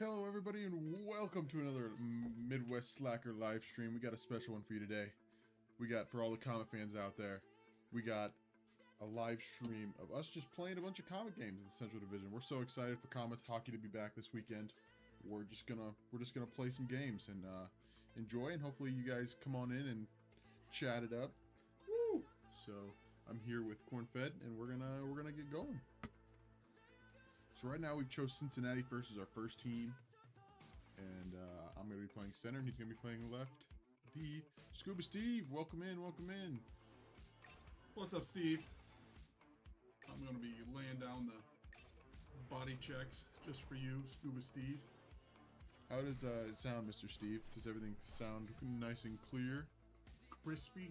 Hello everybody and welcome to another Midwest Slacker live stream. We got a special one for you today. We got, for all the Komet fans out there, we got a live stream of us just playing a bunch of Komet games in the Central Division. We're so excited for Komet Hockey to be back this weekend. We're just gonna play some games and enjoy, and hopefully you guys come on in and chat it up. Woo! So I'm here with Cornfed and we're gonna get going. So right now we've chose Cincinnati first as our first team, and I'm going to be playing center, and he's going to be playing left. The Scuba Steve, welcome in, welcome in. What's up, Steve? I'm going to be laying down the body checks just for you, Scuba Steve. How does it sound, Mr. Steve? Does everything sound nice and clear? Crispy?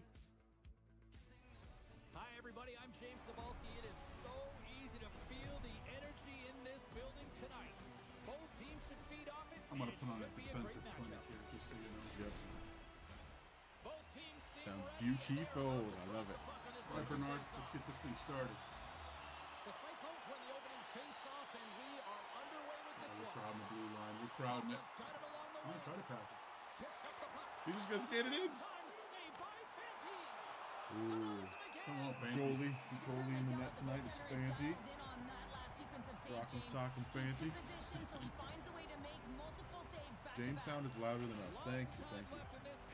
Hi everybody, I'm James Cebulski. It is so easy to feel the energy in this building tonight. Both teams should feed off it. I'm going to put on a Should be defensive great clinic matchup. here, just so you know. Yep. Both teams seem Sounds ready, beautiful. and they I are about to love drop it. the puck on this All right, opening Bernard, faceoff. let's get this thing started. The Cyclones win the opening face-off, and we are underway with this We're one. crowding the blue line. We're crowding it. It's got it along the I'm going wing. to try to pass it. Picks up the puck. He just got skated in. Time saved by Fanti. Ooh. Come on, Fanti. Goalie in the net tonight is Fanti. Rockin' sockin' Fanti. James sounded louder than us. Thank you, thank you.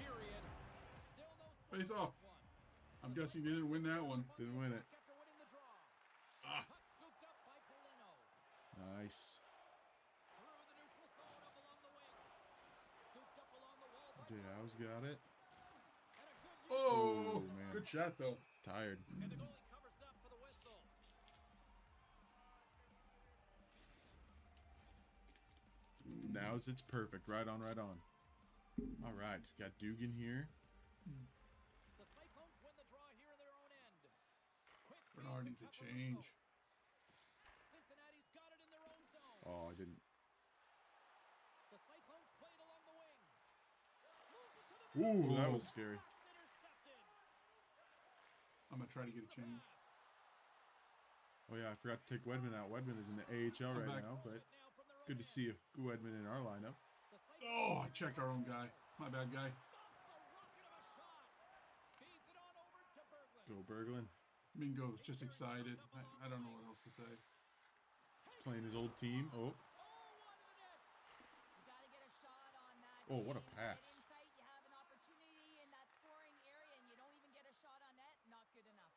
Face off. I'm guessing you didn't win that one. Didn't win it. Ah. Nice. Dow's got it. Oh, man. Good shot, though. Tired. And the goalie covers up for the whistle. Now it's perfect. Right on, right on. All right, got Dugan here. The Cyclones win the draw here in their own end. Quick feed Bernard to needs a cover change. whistle. Cincinnati's got it in their own zone. Oh, I didn't. The Cyclones played along the wing. Moves it to the Ooh, net. that was scary. That's intercepted. I'm going to try to get a change. Oh yeah, I forgot to take Wedman out. Wedman is in the AHL I'm right back. now, but good to see a Wedman in our lineup. Oh, I checked our own guy. My bad, guy. Go Berglund. Mingo's just excited. I don't know what else to say. Playing his old team. Oh, oh, what a pass. You have an opportunity in that scoring area and you don't even get a shot on net. Not good enough.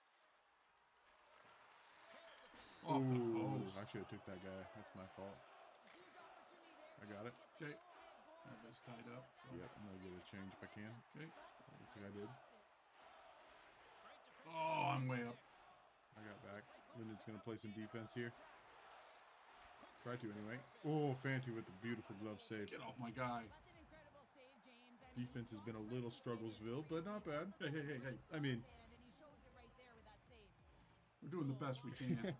Off the Ooh, post. I should have took that guy. That's my fault. I got it. Okay. That guy's tied up. So. Yep, I'm gonna get a change if I can. Okay. Looks like I did. Oh, I'm way up. I got back. Lyndon's gonna play some defense here. Try to anyway. Oh, Fanti with the beautiful glove save. Get off my guy. Defense has been a little strugglesville, but not bad. Hey, hey, hey, hey. I mean, We're doing the best we can.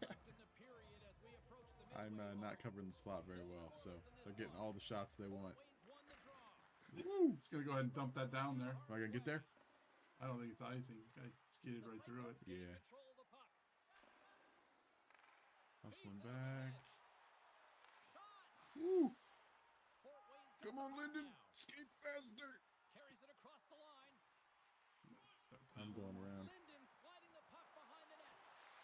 I'm not covering the slot very well, so they're getting all the shots they want. Woo! Just going to go ahead and dump that down there. Am I gonna get there? I don't think it's icing. Guy skated right through it. Yeah. Hustling back. Woo! Come on, Lyndon! Skate faster! Carries it across the line. Start I'm going around. Linden sliding the puck behind the net.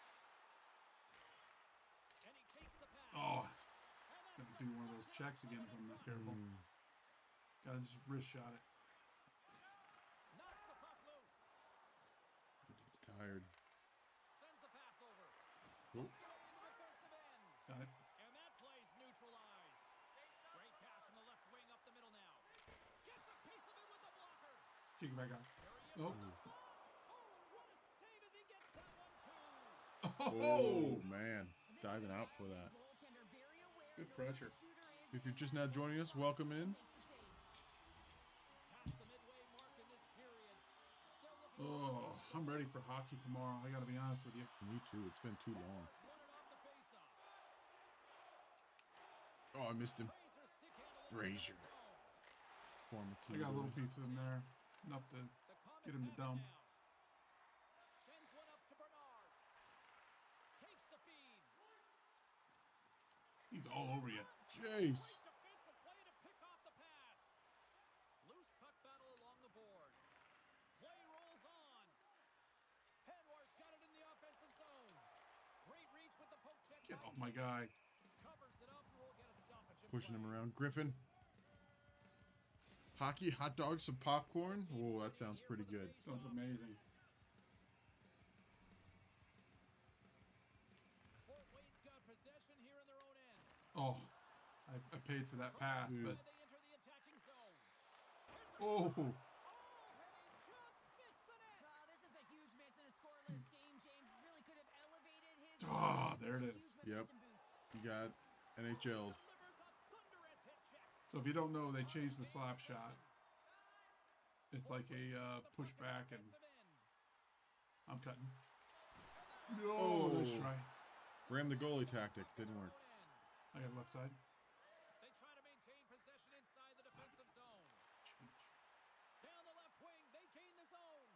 And he takes the pass. Oh, got to do one of those checks again if I'm not careful. Gotta just wrist shot it. Knocks the puck loose. He's tired. Sends the pass over. Oh. Into the defensive end. Got it. And that play's neutralized. Great pass from the left wing up the middle now. Gets a piece of it with the blocker. Kick it back out. There he is. Nope. Oh, what a save as he gets that one too. Oh, man. Diving out for that. Good pressure. If you're just now joining us, welcome in. Past the midway mark in this period. Still looking Oh, I'm ready for hockey tomorrow. I got to be honest with you. Me too. It's been too long. won it off the faceoff. Oh, I missed him. Fraser stick-handed Frazier. in the zone. Former I team. got a little piece of him there. Enough to The Komets get him to have it dump. now. Sends one up to Bernard. Takes the feed. He's all over you. Jace. Defender my guy. Covers it up and we'll get a stoppage in Pushing him play. around. Griffin. Hockey, hot dogs, some popcorn. Oh, that sounds pretty good. Sounds amazing. Fort Wayne's got possession here in their own end. Oh, I paid for that pass, Dude. but They enter the attacking zone. oh, And he just missed the net. Well, this is a huge miss in a scoreless game. James really could have elevated his. there it is. Huge Yep. momentum boost. You got NHL. Delivers a thunderous hit check. So if you don't know, they changed the slap shot. It's like a pushback, and I'm cutting. Oh, nice try. Ram the goalie tactic. Didn't work. I got left side. They try to maintain possession inside the defensive zone. Down the left wing, they gain the zone.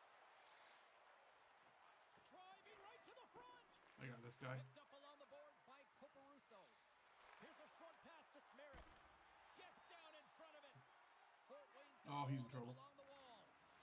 Driving right to the front. I got this guy. Picked up along the boards by Koparuso. Here's a short pass to Smerik. Gets down in front of it. Fort Wayne's got Oh, he's in hold of it trouble. along the wall.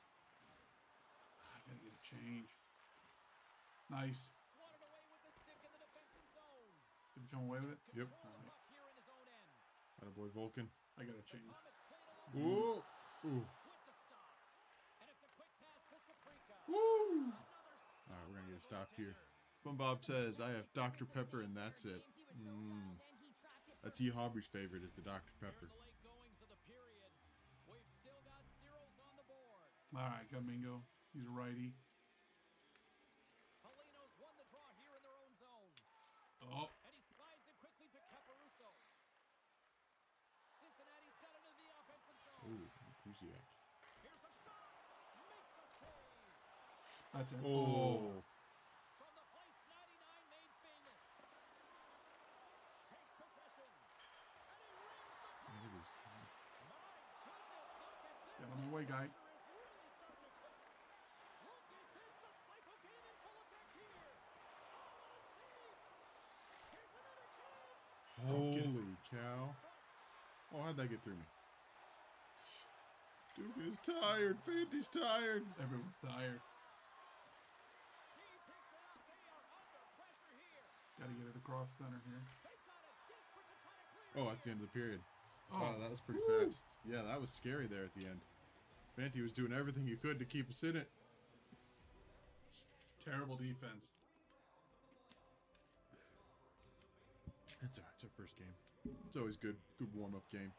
I gotta get a change. Nice. Swatted away with the stick in the defensive zone. Did we come away with it? Yep. Control the puck here in his own end. Attaboy Vulcan. I gotta change. Komets played along Ooh. Ooh. with the stop. And it's a quick pass to Saprika. Woo! Another All right, we're gonna get a stop stop here. Bob says, I have Dr. Pepper and that's it. That's E. Hobby's favorite is the Dr. Pepper. The late goings of the period. We've still got zeros on the board. All right, got Mingo. He's a righty. Polino's won the draw here in their own zone. Oh, And he slides it quickly to Caparuso. Cincinnati's got into the offensive zone. Ooh, Kuziak. Here's a shot. Makes a save. that's it. Oh. From the place 99 made famous. Takes possession. And he rings the puck. Look at this. My goodness, look at this. Get on the way, guy. Pressure is really starting to cook. Look at this. The cycle game in full effect here. Oh, what a save. Here's another chance. Holy cow. Oh, how'd that get through me? Duke is tired. Fandy's tired. Everyone's tired. Team picks it up. They are under pressure here. Gotta get it across center here. They've got it desperate to try to clear Oh, it. that's the end of the period. Oh, Oh, that was pretty woo. fast. Yeah, that was scary there at the end. Fanty was doing everything he could to keep us in it. Terrible defense. It's all right. It's our first game. It's always good. Good warm-up game.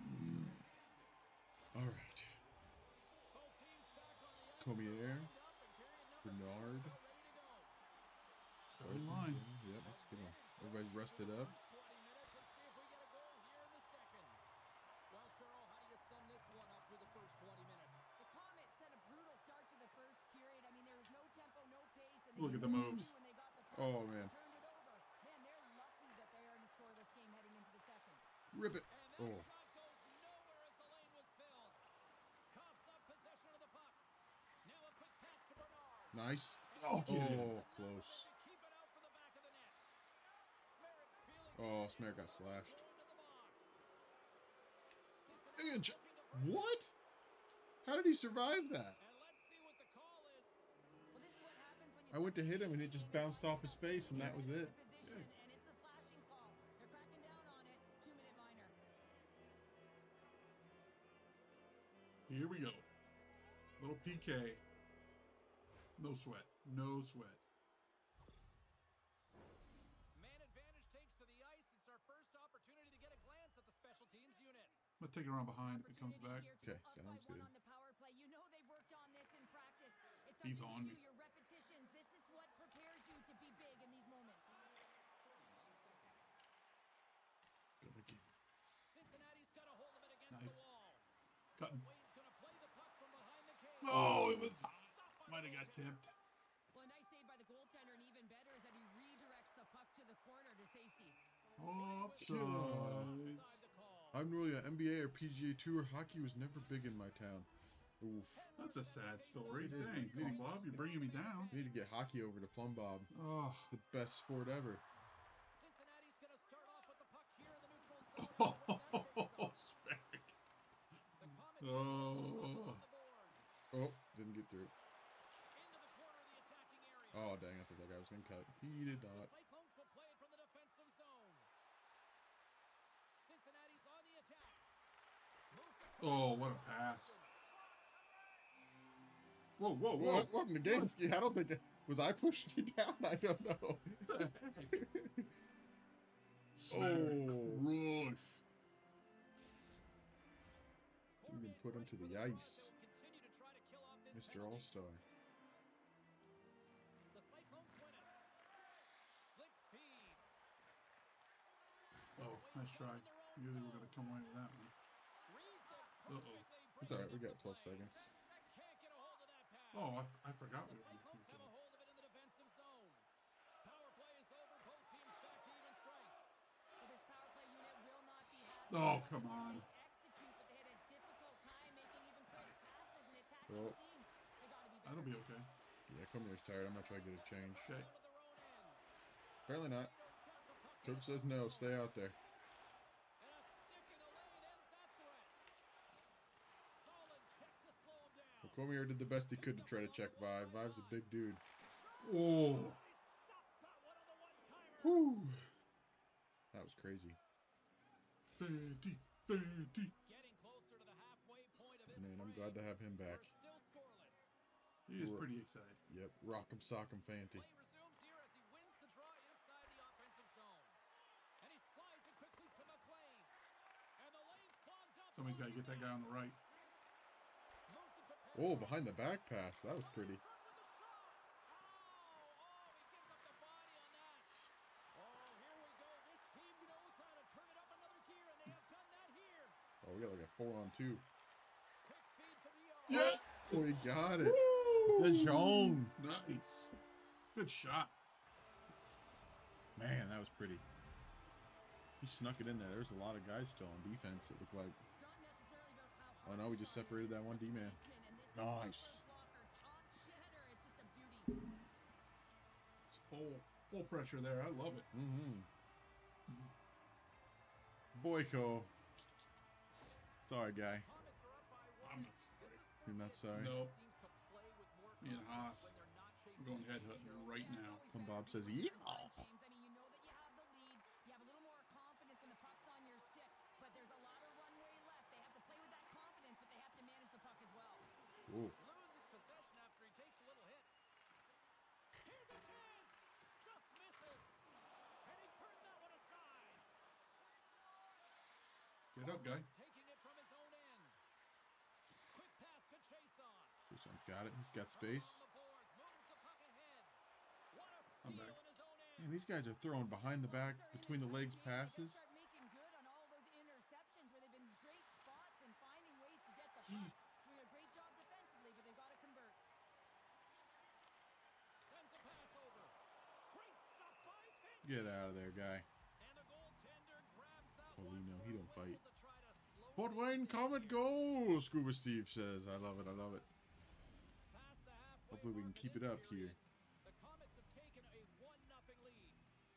All right. Both teams back on the ice. Comier. Lined up, and period number two is Bernard. about ready to go. Starting line. Yep, that's a good one. Everybody's rested up. First 20 minutes. Let's see if we get a goal here in the second. Well, Cheryl, how do you sum this one up through the first 20 minutes? The Komets had a brutal start to the first period. I mean, there was no tempo, no pace. And Look at the moves. When they got the puck, Oh, man. turned it over. Man, they're lucky that they are in a scoreless game heading into the second. Rip it. And that Oh. shot goes nowhere as the lane was filled. Coughs up possession of the puck. Now a quick pass to Bernard. Nice. Oh, get it. Oh, close. To keep it out from the back of the net. Smerik's feeling Oh, the Smerik got pace. slashed. Going to the box. And Cincinnati's ch- looking to break. What? How did he survive that? And let's see what the call is. Well, this is what happens when you I went to start hit him and it chasing just the game. bounced off his face and that was it. Position, and it's the slashing call. They're cracking down on it. 2-minute liner. Here we go. Little PK. No sweat. No sweat. Man advantage takes to the ice. It's our first opportunity to get a glance at the special teams unit. I'm gonna take it around behind if it comes back. Opportunity here to Okay, up by sounds one good. on the power play. You know they worked on this in practice. It's He's something on you me. do, your repetitions. This is what prepares you to be big in these moments. Go again. Cincinnati's got a hold of it against Nice. the wall. Cutting. Wayne's gonna play the puck from behind the cage. Oh, it was. Stop by Might the have got goaltender. tipped. Well, a nice save by the goaltender, and even better is that he redirects the puck to the corner to safety. Offsides. Offside the call. I'm really an NBA or PGA Tour. Hockey was never big in my town. Oof. That's a sad story. It is. Dang, Big Bob, you're bringing me down. We need to get hockey over to Plum Bob. Oh, It's the best sport ever. Cincinnati's gonna start off with the puck here in the neutral zone. and win that faceoff. Smack. The Komets Oh. on the boards. Oh, didn't get through. Into the corner of the attacking area. Oh, dang, I thought that guy was going to cut. He did The not. Cyclones will play it from the defensive Oh, what a pass. Whoa, whoa, whoa. What? Welcome to Gameski. I don't think... Was I pushing you down? I don't know. Oh. Rush. Even put him to the ice. Mr. All-Star. The Cyclones win it. Slick feed. Oh, nice try. You really were going to come away with that one. Reads it Uh-oh. perfectly. It's alright, we got 12 seconds. Can't get a hold of that pass. Oh, I forgot The we were Cyclones have a hold of it in the defensive zone. Power play is over. Both teams back to even strength. Well, this power play unit will not be happy. Oh, with come how on. They execute, but they had a difficult time making even crisp passes and attacking Well. seams. They got to be better. That'll be okay. Yeah, Komet's tired. I'm gonna try to get a change. Okay. To their own end. Apparently not. Raiders got the puck Coach in says the no. zone. Stay out there. And a stick in the lane ends that threat. Solid check to slow him down. Well, Komet did the best he could to try to check Vive. Vive's a big dude. Oh. He stopped that one on the one-timer. Whew. That was crazy. 30. Getting closer to the halfway point of this Man, I'm frame. glad to have him back. We're still scoreless. He is pretty excited. Yep, rock'em sock'em fancy. Play resumes here as he wins the draw inside the offensive zone. And he slides it quickly to McLean. And the lane's clogged up. Somebody's got to get that guy on the right. Moves it to Oh, Perry. behind the back pass. That was pretty. Front with the shot. Oh, he gives up the body on that. Oh, here we go. This team knows how to turn it up another gear, and they have done that here. Oh, we got like a 4-on-2. Quick feed to Rio. Yeah. Oh, he got it. Woo! Dijon. Nice. Good shot. Man, that was pretty. He snuck it in there. There's a lot of guys still on defense, it looked like. It's not necessarily about how Oh, hard no, we the just shot separated is. that one It's D-man. the placement, and this is Nice. the blocker, top shitter. It's just a beauty. It's full pressure there. I love it. Mm-hmm. Boyko. Sorry, guy. Komets are up by one. I'm not sorry. You're not sorry? No. Seems to play with more Me and confidence Haas. when they're not chasing We're going the head danger. hunting right now. Some Bob says, yeah. James, I mean, you know that you have the lead. You have a little more confidence when the puck's on your stick, but there's a lot of runway left. They have to play with that confidence, but they have to manage the puck as well. Ooh. Loses possession after he takes a little hit. Here's a chance. Just misses. And he turned that one aside. Get up, guy. Taking it from his own end. Quick pass to Chason. Bouchon's got it. He's got space. On the boards, moves the puck ahead. What a I'm steal back. in his own end. Man, these guys are throwing behind the back, between the legs passes. Start making good on all those interceptions where they've been great spots and finding ways to get the puck. Doing a great job defensively, but they've got to convert. Sends a pass over. Great stop by Fenton. Get out of there, guy. And the goaltender grabs that Oh, we one know for he a don't whistle fight. to try to slow Fort things Wayne, down Comet here. goal, Scuba Steve says. I love it, I love it. Past the halfway Hopefully we can mark of keep it this up here. period, The Komets have taken a 1-0 lead.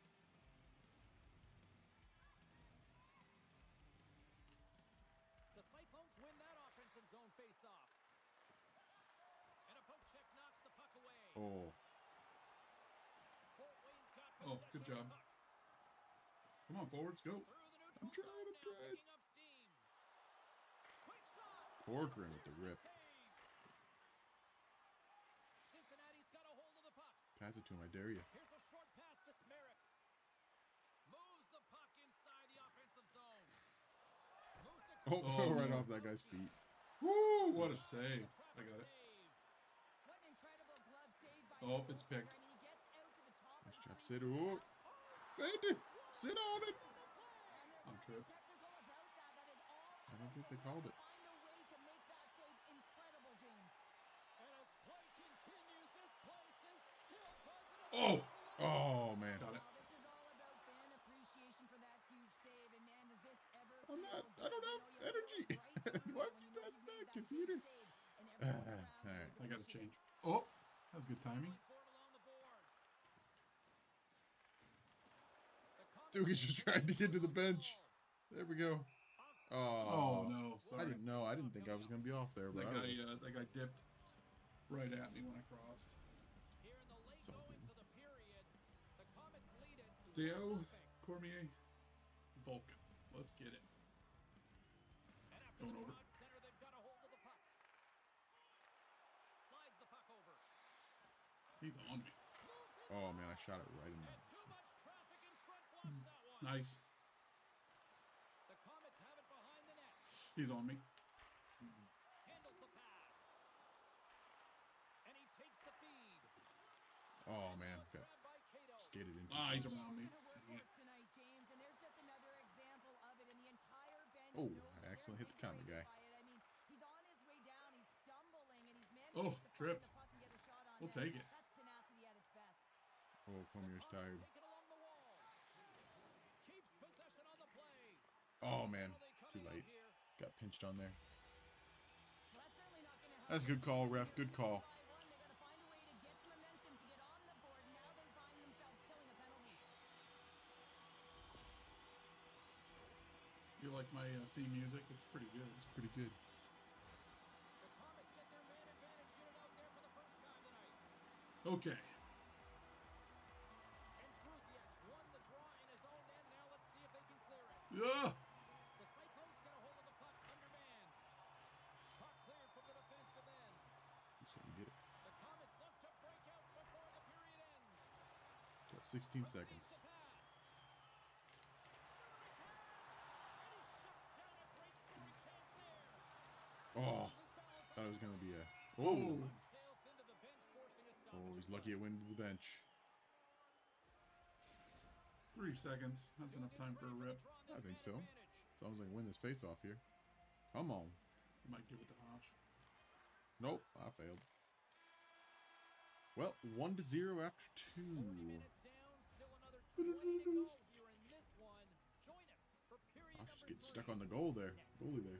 The Cyclones win that offensive zone face-off. And a poke check knocks the puck away. Oh, Fort Wayne's got Oh, good possession job. of the puck. Come on, forwards, go. Through the neutral I'm trying, zone I'm now, trying. picking up steam. Quick shot. Corcoran with the There's rip. save. Cincinnati's got a hold of the puck. Pass it to him, I dare you. Here's a short pass to Smerrick. Moves the puck inside the offensive zone. Moves it Oh, Oh, right no. off that guy's feet. Woo! What a save. I got it. What an incredible glove save by Oh, the it's goaltender. picked. I mean, he gets out to the top Nice and job, swings Sid. it Oh, out. Fandy, sit on it. And there's I'm nothing tripped. technical about that. That is all I don't think they about called the it. find a way to make that save incredible, James. And as play continues, this place is still buzzing. Oh! Oh, man. Got it. Well, this is all about fan appreciation for that huge save, and man, does this ever I'm feel not- good. I don't You have know, you feel energy. right through Why when would you know pass you've back, made that big computer? save, and everyone around All right. is I got to appreciative. change. Oh, that was good timing. For it along the boards. The Komets Duke is just trying to get to the bench. ball. There we go. Offside. Oh, Oh, no. I Sorry. didn't know. I didn't think I was going to be off there, but That guy dipped right at me when I crossed. Here in the late It's all goings good. of the period, the Komets lead it Deo, 1-0. Cormier, Volk. Let's get it. And after Going the over. draw at center, He's on me. Oh man, I shot it right in there. Too much traffic in front blocks that one. Nice. The Komets have it behind the net. He's on me. Handles the pass. And he takes the feed. Oh man, It's got grabbed by Cato. skated into. Ah, he's close. around me. He's been a workhorse tonight, James, and there's just another example of it. And the entire bench Oh, knows I that accidentally they're hit the Komet guy. invigorated by it. I mean, he's on his way down. He's stumbling, and he's managed Oh, to tripped. find the puck and get a shot on We'll net. take it. That's tenacity at its best. Oh, Comer's tired. Take it along the wall. Keeps possession on the play. Oh man, Penalty too coming late. up here. Got pinched on there. Well, that's certainly not going to help. That's a good call, ref. Good call. They got to find a way to get some momentum to get on the board. Now they find themselves killing a penalty. You like my theme music? It's pretty good. It's pretty good. The Komets get their man advantage unit out there for the first time tonight. Okay. And Truziak's won the draw in his own end. Now let's see if they can clear it. Yeah. The Cyclones get a hold of the puck under man. Puck cleared from the defensive end. Just let me get it. The Komets look to break out before the period ends. Got 16 seconds. Receives the pass. Centering pass. And he shuts down a great scoring chance there. Oh, Loses his balance thought it was on gonna the be a. Oh. Oh, puck. Sails into the bench, forcing a oh, stoppage he's of lucky it went to the bench. 3 seconds. That's enough time for a rip. I think so. As long as I can win this face-off here. Come on. You might give it to Hosh. Nope, I failed. Well, 1-0 after 2. 40 minutes down, still another 20 to go here in this one. Join us for period I was just number getting stuck 3. on the goal there. Goalie there.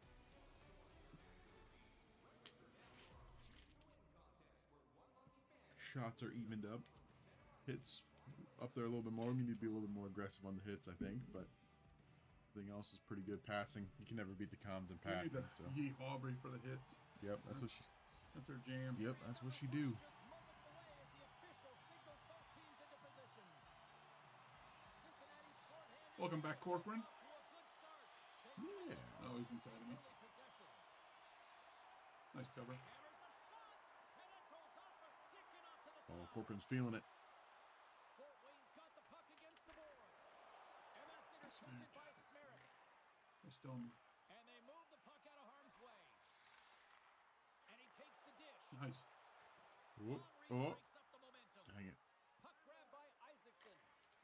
Shots are evened up. Hits up there a little bit more. We need to be a little bit more aggressive on the hits, I think. But everything else is pretty good passing. You can never beat the Comms in We need passing. the So. Yee Aubrey for the hits. Yep, that's what she. That's her jam. Yep, that's what she do. Just moments away as the official signals both teams into position. Cincinnati's shorthanded. Welcome back, Corcoran. Off to a good start. They Yeah. win the Oh, he's inside of me. early possession. Nice cover. Hammers a shot, and it goes off a stick and off to the Oh, side. Corcoran's feeling it. Fort Wayne's got the puck against the boards. And that's intercepted by Smerrick. They're still on me. And they move the puck out of harm's way. And he takes the dish. Nice. Whoop. Oh, Long reach breaks up the momentum. dang it. Puck grab by Isaacson.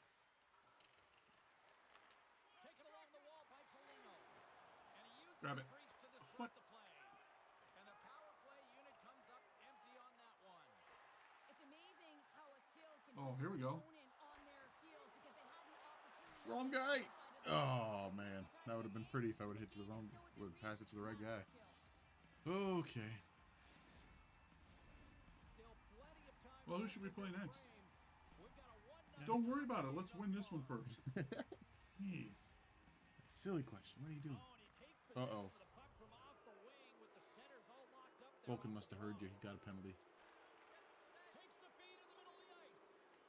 Taken along the wall by Polino. And he uses Grab his it. reach to disrupt What? the play. And the power play unit comes up empty on that one. It's amazing how a kill can Oh, put here we your go. opponent on their heels because they had an opportunity Wrong on the guy. other side of the Oh field. man, Every time that would have they been did, pretty if I would have hit to the they wrong. still would Would have passed it to the right monster guy. kill. Okay. Still plenty of time. Well, who left should we in play this next? frame. We've got a 1-0 Don't worry about it. Let's win this one first. Jeez. Silly question. What are you doing? Oh, and he takes possession Uh-oh. of the puck from off the wing with the centers all locked up there. Vulcan on must the have heard you. draw. He got a penalty. Takes the feed in the middle of the ice.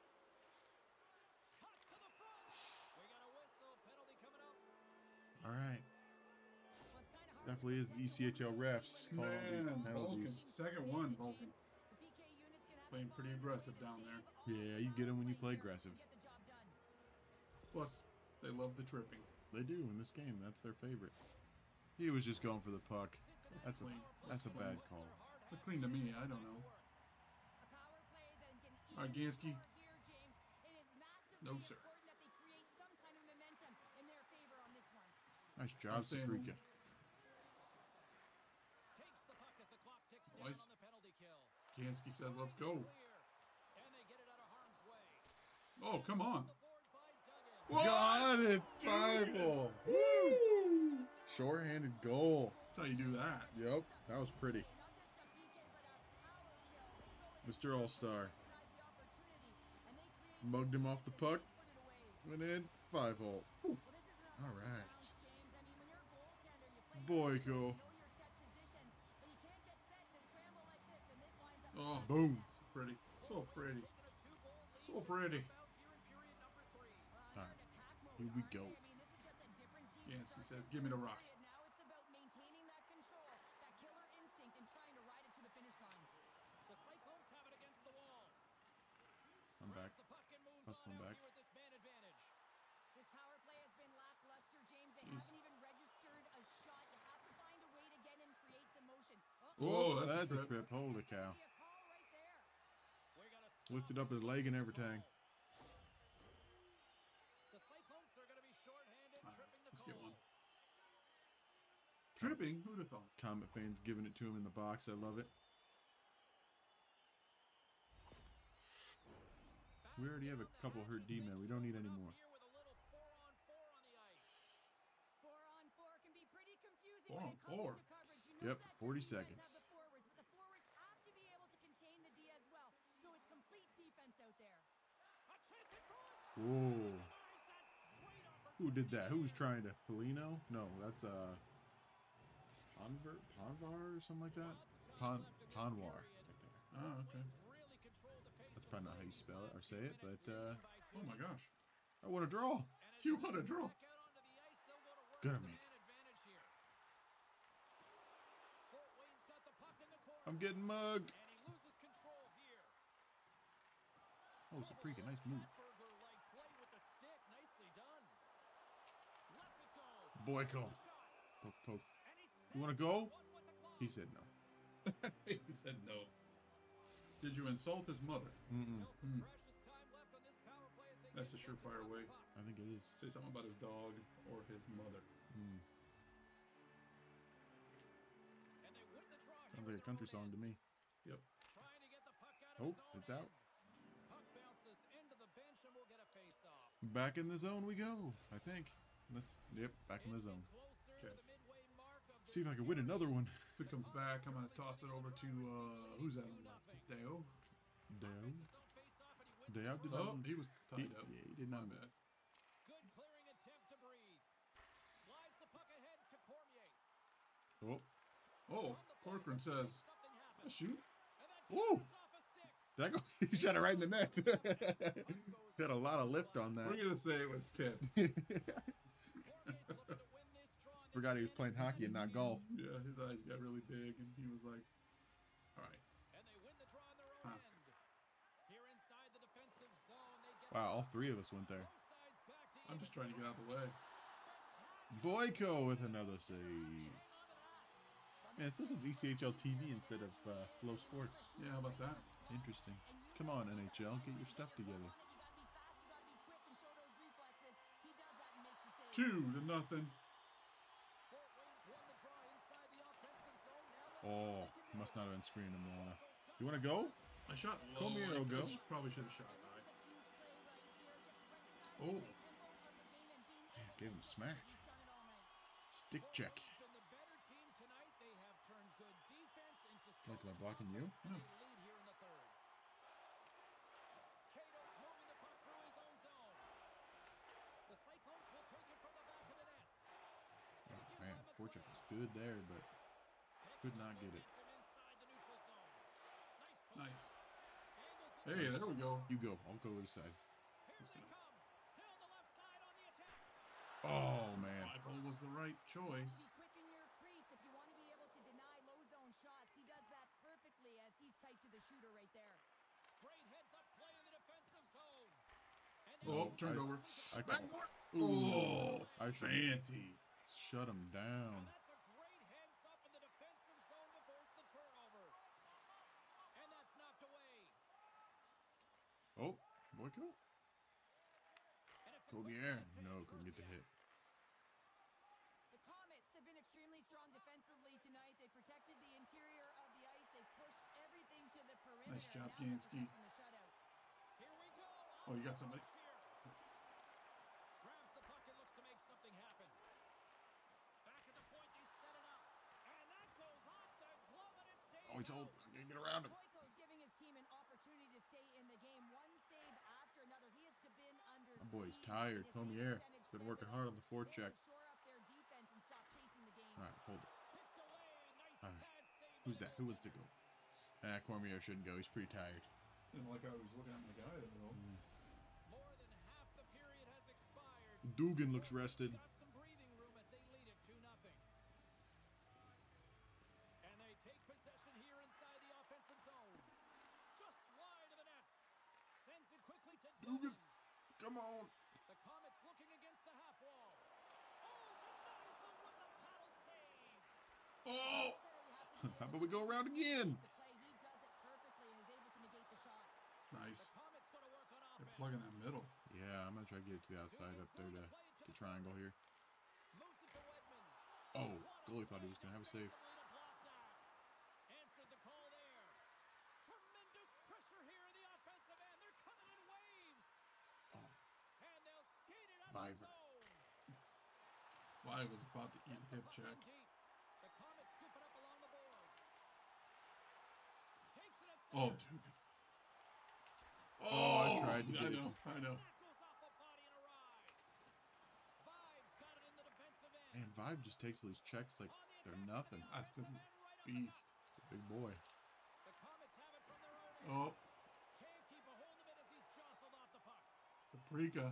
Cuts to the front. We got a whistle. Penalty coming up. All right. Well, it's kinda hard to Definitely is protect the ECHL one refs when calling you're these Man, so Vulcan. penalties. Second one, Vulcan. The PK unit's gonna have Playing to pretty find a way aggressive to down stave there. off Yeah, the you get 'em power when you play here and aggressive. get the job done. Plus, they love the tripping. They do in this game. That's their favorite. He was just going for the puck. That's a that's a bad call. Look clean to me. I don't know. A power play that can even All right, Gansky. score here, James. It is massively No, sir. important that they create some kind of momentum in their favor on this one. Nice job, I'm saying- Saprika. Takes the puck as the clock ticks down Nice. on the penalty kill. Gansky says, let's go. Clear. And they get it out of harm's way. Oh, come on. The board by Duggan. Got it! 5-0. Woo! Short-handed goal. That's how you do that. Yep, that was pretty. Not just a PK, but a power kill. Mr. All-Star. Recognize the opportunity, and they create Mugged him off the puck. put it away. Went in. 5-0. Well, this is an All right. bounce, James. I mean, when you're a goaltender, you play Boyko. you know your set positions, but you can't get set in a scramble like this, and it winds up. Oh, Boom. so pretty. So pretty. Taking a 2-goal lead So pretty. out here in period number 3. Well, All they're right. in attack mode, Here we aren't go. they? I mean, this is just a different team. to Yes, he start says, this "Give me the third rock." period. Now it's about maintaining that control, that killer instinct, and trying to ride it to the finish line. The Cyclones have it against the wall. one back. This power play has been lackluster, James. They Jeez. haven't even registered a shot. You have to find a way to get in, create some motion. Whoa, that's a trip. trip. Holy cow. Be a call right there. Lifted up his leg and everything. The Cyclones are going to be short-handed, All right, tripping the let's get call. one. Tripping? Who'd have thought? Komet fans giving it to him in the box. I love it. We already have a couple hurt D-men. We don't need any more. Here with a little 4-on-4 on the ice. 4-on-4 can be pretty confusing 4 when on it comes 4. to coverage. You know Yep, that 40 your defense seconds. have the forwards, but the forwards have to be able to contain the D as well. So it's complete defense out there. A chance in front. Whoa. Denies that great Who did opportunity that? Who was there. trying to? Polino? No, that's Ponvar or something like that? Ponwar. Right there. Oh, okay. Really controlled the pace That's of probably not how you play spell it or these say it, last but few minutes, leading by Oh my 2. gosh. I want to draw. And as You they wanna get draw? back out onto the ice, they'll go to work Gonna with the make man advantage here. Fort Wayne's got the puck in the corner. I'm getting mugged. And he loses control here. Oh, it's a freaking nice move. Catburger-like play with the stick. Nicely done. Lets it go. Boyko. There's the shot. Poke, poke. And he You want to stands go? one with the glove. He said no. He said no. Did you insult his mother? Mm-mm. Still some precious time left on this power play as they That's get a set to surefire drop the way. puck. I think it is. Say something about his dog or his mother. Mm. And they win the draw here Sounds with like a their country own song end. to me. Yep. Trying to get the puck out Oh, of his own it's out. end. Puck bounces into the bench and we'll get a face-off. Back in the zone we go, I think. Yep, back in the Inching zone. closer Okay. to the midway mark of See if I this can win another one. If it comes back, I'm going to toss it over to, who's that on the left? Deo? Deo. offensive zone face-off, and he wins Deo the did draw. not. Oh, he was He, tied up. yeah, he did not. My bad. Good clearing attempt to breathe. Slides the puck ahead to Cormier. Oh, Oh, Corcoran says, Something "I happened. shoot." And that Woo! counters off a stick. that go. He shot it right in the net. Got a lot of lift on that. We're going to say it was 10. Cormier's looking to win this draw in this Forgot he was playing hockey and not golf. Yeah, his eyes got really big, and he was like, all right. And they win the draw on their Huh. own end. Here inside the defensive zone, they get Wow, all three of us went there. both sides back to I'm even just trying to get out of the way. Boyko with another save. Man, it still says ECHL TV instead of Flow Sports. Yeah, how about that? Interesting. Come on, NHL, get your stuff together. You gotta be fast, you gotta be quick and show those reflexes. He does that and makes the save. 2-0. Fort Wayne's won the draw inside the offensive zone. Now let's see Oh, what they can do. must not have been screening him long enough. You want to go? I shot low. Come here, I go. Probably should have shot high. Oh. Man, gave him a smack. Stick Fort check. Wayne's been the better team tonight. They have turned good defense into Like, am I solid blocking you? offense, and No. they lead here in the third. Cato's moving the puck through his own zone. The Cyclones will take it from the back of the net. Oh, Taken man, by forecheck McLean. was good there, but could Picking not up get it. momentum inside the neutral zone. Nice puck. Nice. Angles it Hey, down. there we go. you go. I'll go to the side. Here they come. Down the left side on the attack. Oh, man. Michael was the right choice. Be quick in your crease if you want to be able to deny low zone shots. He does that perfectly as he's tight to the shooter right there. Great heads-up play in the defensive zone. And Oh, now turned I- over. I Backboard. Ooh. Oh, I should fancy. shut him down. And that's a great heads-up in the defensive zone to force the turnover. And that's knocked away. Oh, Boyko. And it's a Go quick here. pass to No, Andrews couldn't get the here. hit. The Komets have been extremely strong defensively tonight. They protected the interior of the ice. They pushed everything to the perimeter. Nice job, and now they're Gansky. protecting the shutout. Here we go. Oh, you got somebody. Grabs the puck and looks to make something happen. Back at the point, they set it up. And that goes off the glove and it stays Oh, he's out. old. I'm going to get around him. Boyko's giving his team an opportunity to stay in the game. One save after another. He has been under My boy's siege. tired. His Cormier. save percentage Been says working it hard all. on the They have forecheck. to shore up their defense and stop chasing the game. All right, hold it. Tipped away. A nice All right. pad save by Who's the that? Who wants to go? goaltender. Cormier shouldn't go. He's pretty tired. Didn't like I was looking at my guy, though. More than half the period has expired. Dugan looks rested. Got some breathing room as they lead it 2-0. And they take possession here inside the offensive zone. Just wide of the net. Sends it quickly to Dugan. Come on. The Komets looking against the half wall. Oh, denies him with the paddle save. Oh! How about we go around again? The play, he does it perfectly and is able to negate the shot. Nice. The Komets going to work on They're offense. plugging that middle. Yeah, I'm going to try to get it to the outside up there to triangle here. Moves it to Wedman. Oh, goalie thought he was going to have a save. Defensively to block that. Answered the call there. Tremendous pressure here in the offensive end. They're coming in waves. Oh, And they'll skate it out Viver. of the zone. I was about to eat a hip Puck check. in deep. The Komets scoop it up along the boards. Takes it at Oh, center. dude. Oh, I tried to I get it. know. I know. Tackles off a body and a ride. Vive's got it in the defensive end. Man, Vibe just takes all these checks like they're nothing. That's because he's beast. He's a big boy. The Komets have it from their own end. Oh, Can't keep a hold of it as he's jostled off the puck. Saprika.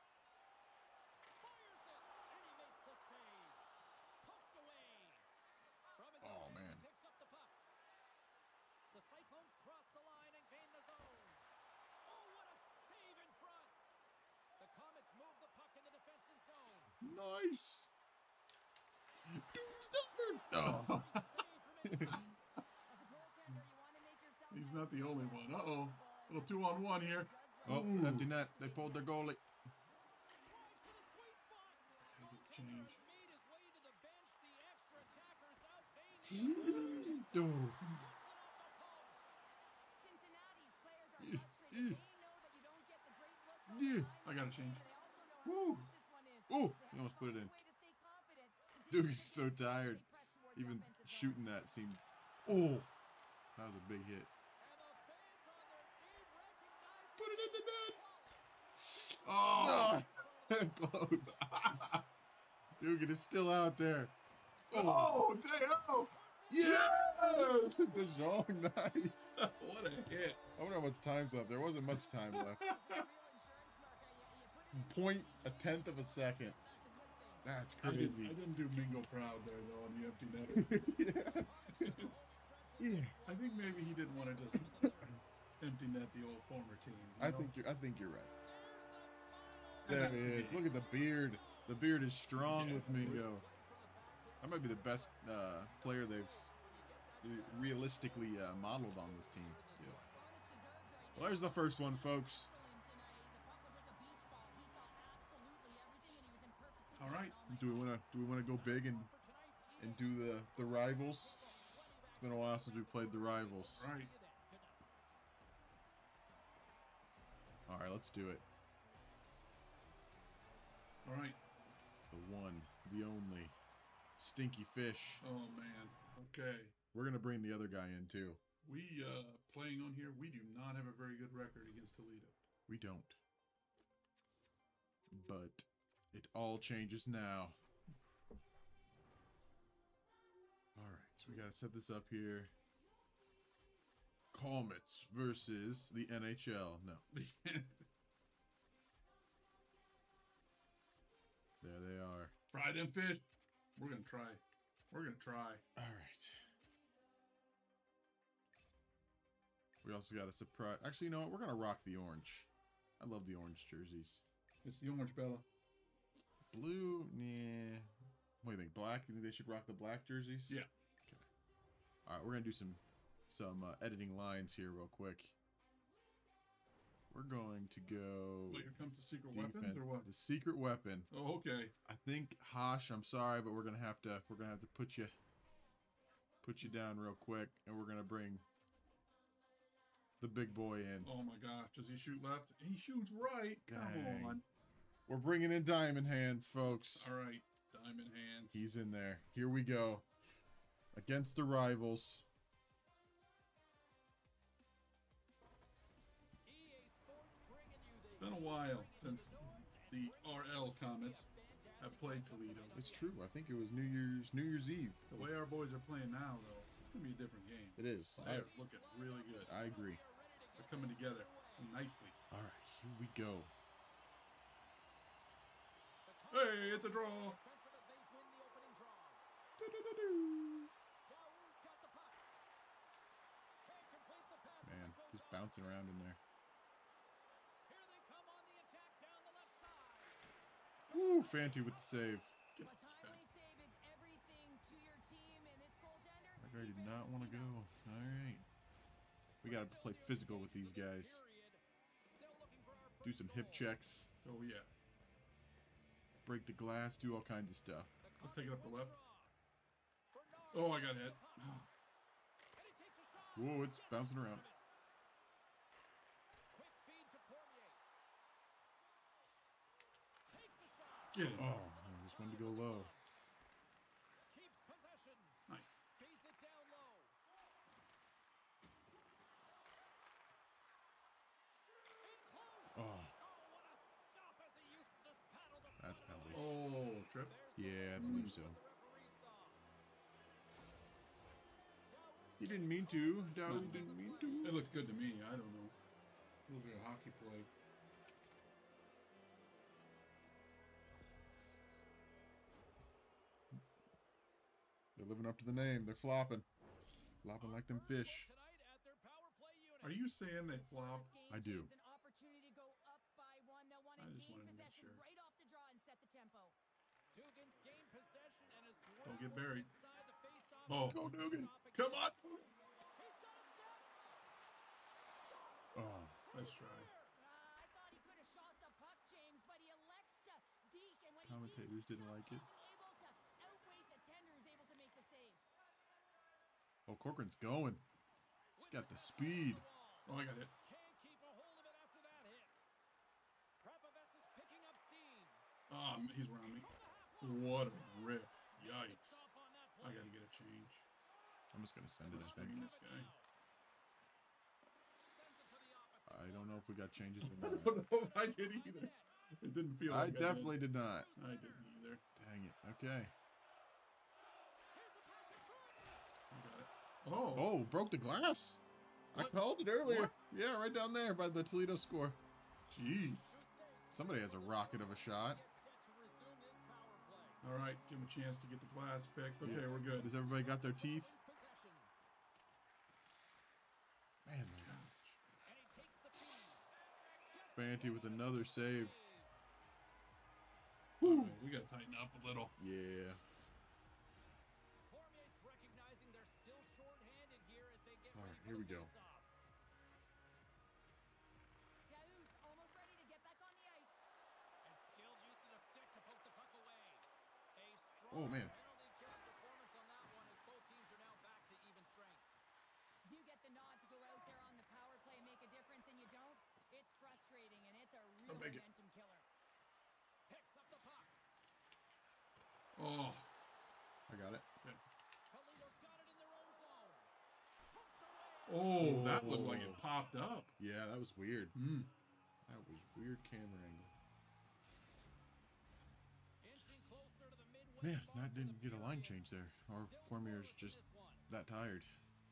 Fires it, and he makes the save. Poked away. From his Oh, own end, man. he picks up the puck. The Cyclones cross the line and gain the zone. Oh, what a save in front. The Komets move the puck in the defensive zone. Nice. Dude, Stilsford. Oh. Great save from inside. As a goaltender, you want to make yourself He's not the only one. Uh-oh. Little 2-on-1 here. Oh, Ooh. empty net. They pulled their goalie. Drives to the sweet spot. Good change. Goaltender's made his way to the bench. The extra attacker's out. Bain Oh. puts it off the post. Cincinnati's players are frustrated. They know that you don't get the great looks all the Yeah. time, I got a change. but they also know how Woo. close this one is. Ooh, They he almost have put to it in. find a way to stay confident and Dude, take he's so tired. They press towards Even the offensive zone. shooting that seemed. Oh, that was a big hit. And the fans on their feet recognize Put it in the net. Oh. Close. Dude, it's still out there. Oh, Deo. Yes! The zone, nice. What a hit. I wonder how much time's left. There wasn't much time left. It's a real insurance marker. You put it in Point a GG, tenth of a second. that's a good thing. That's crazy. I didn't do Mingo proud there, though, on the empty net. Yeah. I think maybe he didn't want to just empty net the old former team. you I know? think you're right. There he is. Look at the beard. The beard is strong Yeah. with Mingo. That might be the best player they've realistically modeled on this team. Yeah. Well, there's the first one, folks. All right. Do we wanna go big and do the rivals? It's been a while since we played the rivals. Right. All right, let's do it. All right. The one, the only, Stinky Fish. Oh, man. Okay. We're gonna bring the other guy in too. We, playing on here, we do not have a very good record against Toledo. We don't. But it all changes now. All right, so we gotta set this up here. Komets versus the NHL. No, there they are. Fry them fish. We're going to try. We're going to try. All right. We also got a surprise. Actually, you know what? We're gonna rock the orange. I love the orange jerseys. It's the orange, Bella. Blue, nah. What do you think? Black? You think they should rock the black jerseys? Yeah. Okay. All right, we're gonna do some editing lines here real quick. We're going to go. Wait, here comes the secret defense. weapons or what? The secret weapon. Oh, okay. I think Hosh. I'm sorry, but we're gonna have to put you down real quick, and we're gonna bring the big boy in. Oh my gosh. Does he shoot left? He shoots right. Dang. Come on. We're bringing in Diamond Hands, folks. All right. Diamond hands. He's in there. Here we go. Against the rivals. It's been a while since the RL Komets have played Toledo. It's true. I think it was New Year's Eve. The way our boys are playing now, though, it's going to be a different game. It is. They're looking really good. I agree. They're coming together nicely. All right, here we go. Hey, it's a draw. Man, just bouncing around in there. Here they come on the attack down the Woo, Fanti with the save. Get A back. timely save is everything to your team, and this goaltender. That guy he did not faces want to you go. now. All right. We got to play physical with these guys. Do some hip checks. Oh, yeah. Break the glass. Do all kinds of stuff. Let's take it up the left. Oh, I got hit. Whoa, it's bouncing around. Get it. Oh, I just wanted to go low. Nice. Oh, that's a penalty. Oh, trip. Yeah, I believe so. He didn't mean to. Dowd didn't mean to. It looked good to me. I don't know. A little bit of hockey play. They're living up to the name. They're flopping. Flopping like them fish. Are you saying they flop? I do. An opportunity to go up by one. They'll want to I just gain wanted to make possession sure. right off the draw and set the tempo. Dugan's gained possession and is Don't get buried. inside the face-off. Oh. Go, Dugan. Come on. He's got a step. Oh, Let's try. I thought he could have shot the puck, James, but he elects to deke, and when commentators didn't like it. able to outweight the tender, is able to make the save. Oh, Corcoran's going. He's got the speed. Oh, I got hit. Can't keep a hold of it after that hit. Krapovets is picking up steam. He's around me. What a rip. Yikes. Stop on that I play. got to get a change. I'm just going to send it, I Screen think. this guy. Sends it to the opposite. I don't know if we got changes or I not. don't know if I did either. It didn't feel I like definitely did not. I didn't either. Dang it. Okay. Here's a pass in front. I got it. Oh. Oh, broke the glass. I What? called it earlier. What? Yeah, right down there by the Toledo score. Jeez. Somebody has a rocket of a shot. Gets set to resume this power play. All right, give him a chance to get the glass fixed. Okay, Yeah. we're good. Does everybody got their teeth? Possession. Man, And he takes the feed. Fanti with another save. Woo. We got to tighten up a little. Yeah. Cormier's recognizing they're still short-handed here as they get All ready right, for here the we go. face-off. Daouz almost ready to get back on the ice. And skilled use of the stick to poke the puck away. A strong Oh, man. penalty killing performance on that one as both teams are now back to even strength. You get the nod to go out there on the power play and make a difference, and you don't. It's frustrating, and it's a real make it. momentum killer. Picks up the puck. Oh. I got it. Toledo's got it in their own zone. Poked away. Oh, that looked like it popped up. Yeah, that was weird. Hmm. That was weird camera angle. Inching closer to the midway Man, mark not of the didn't get a line period. change there. Or Still Cormier's scoreless in just this one. that tired.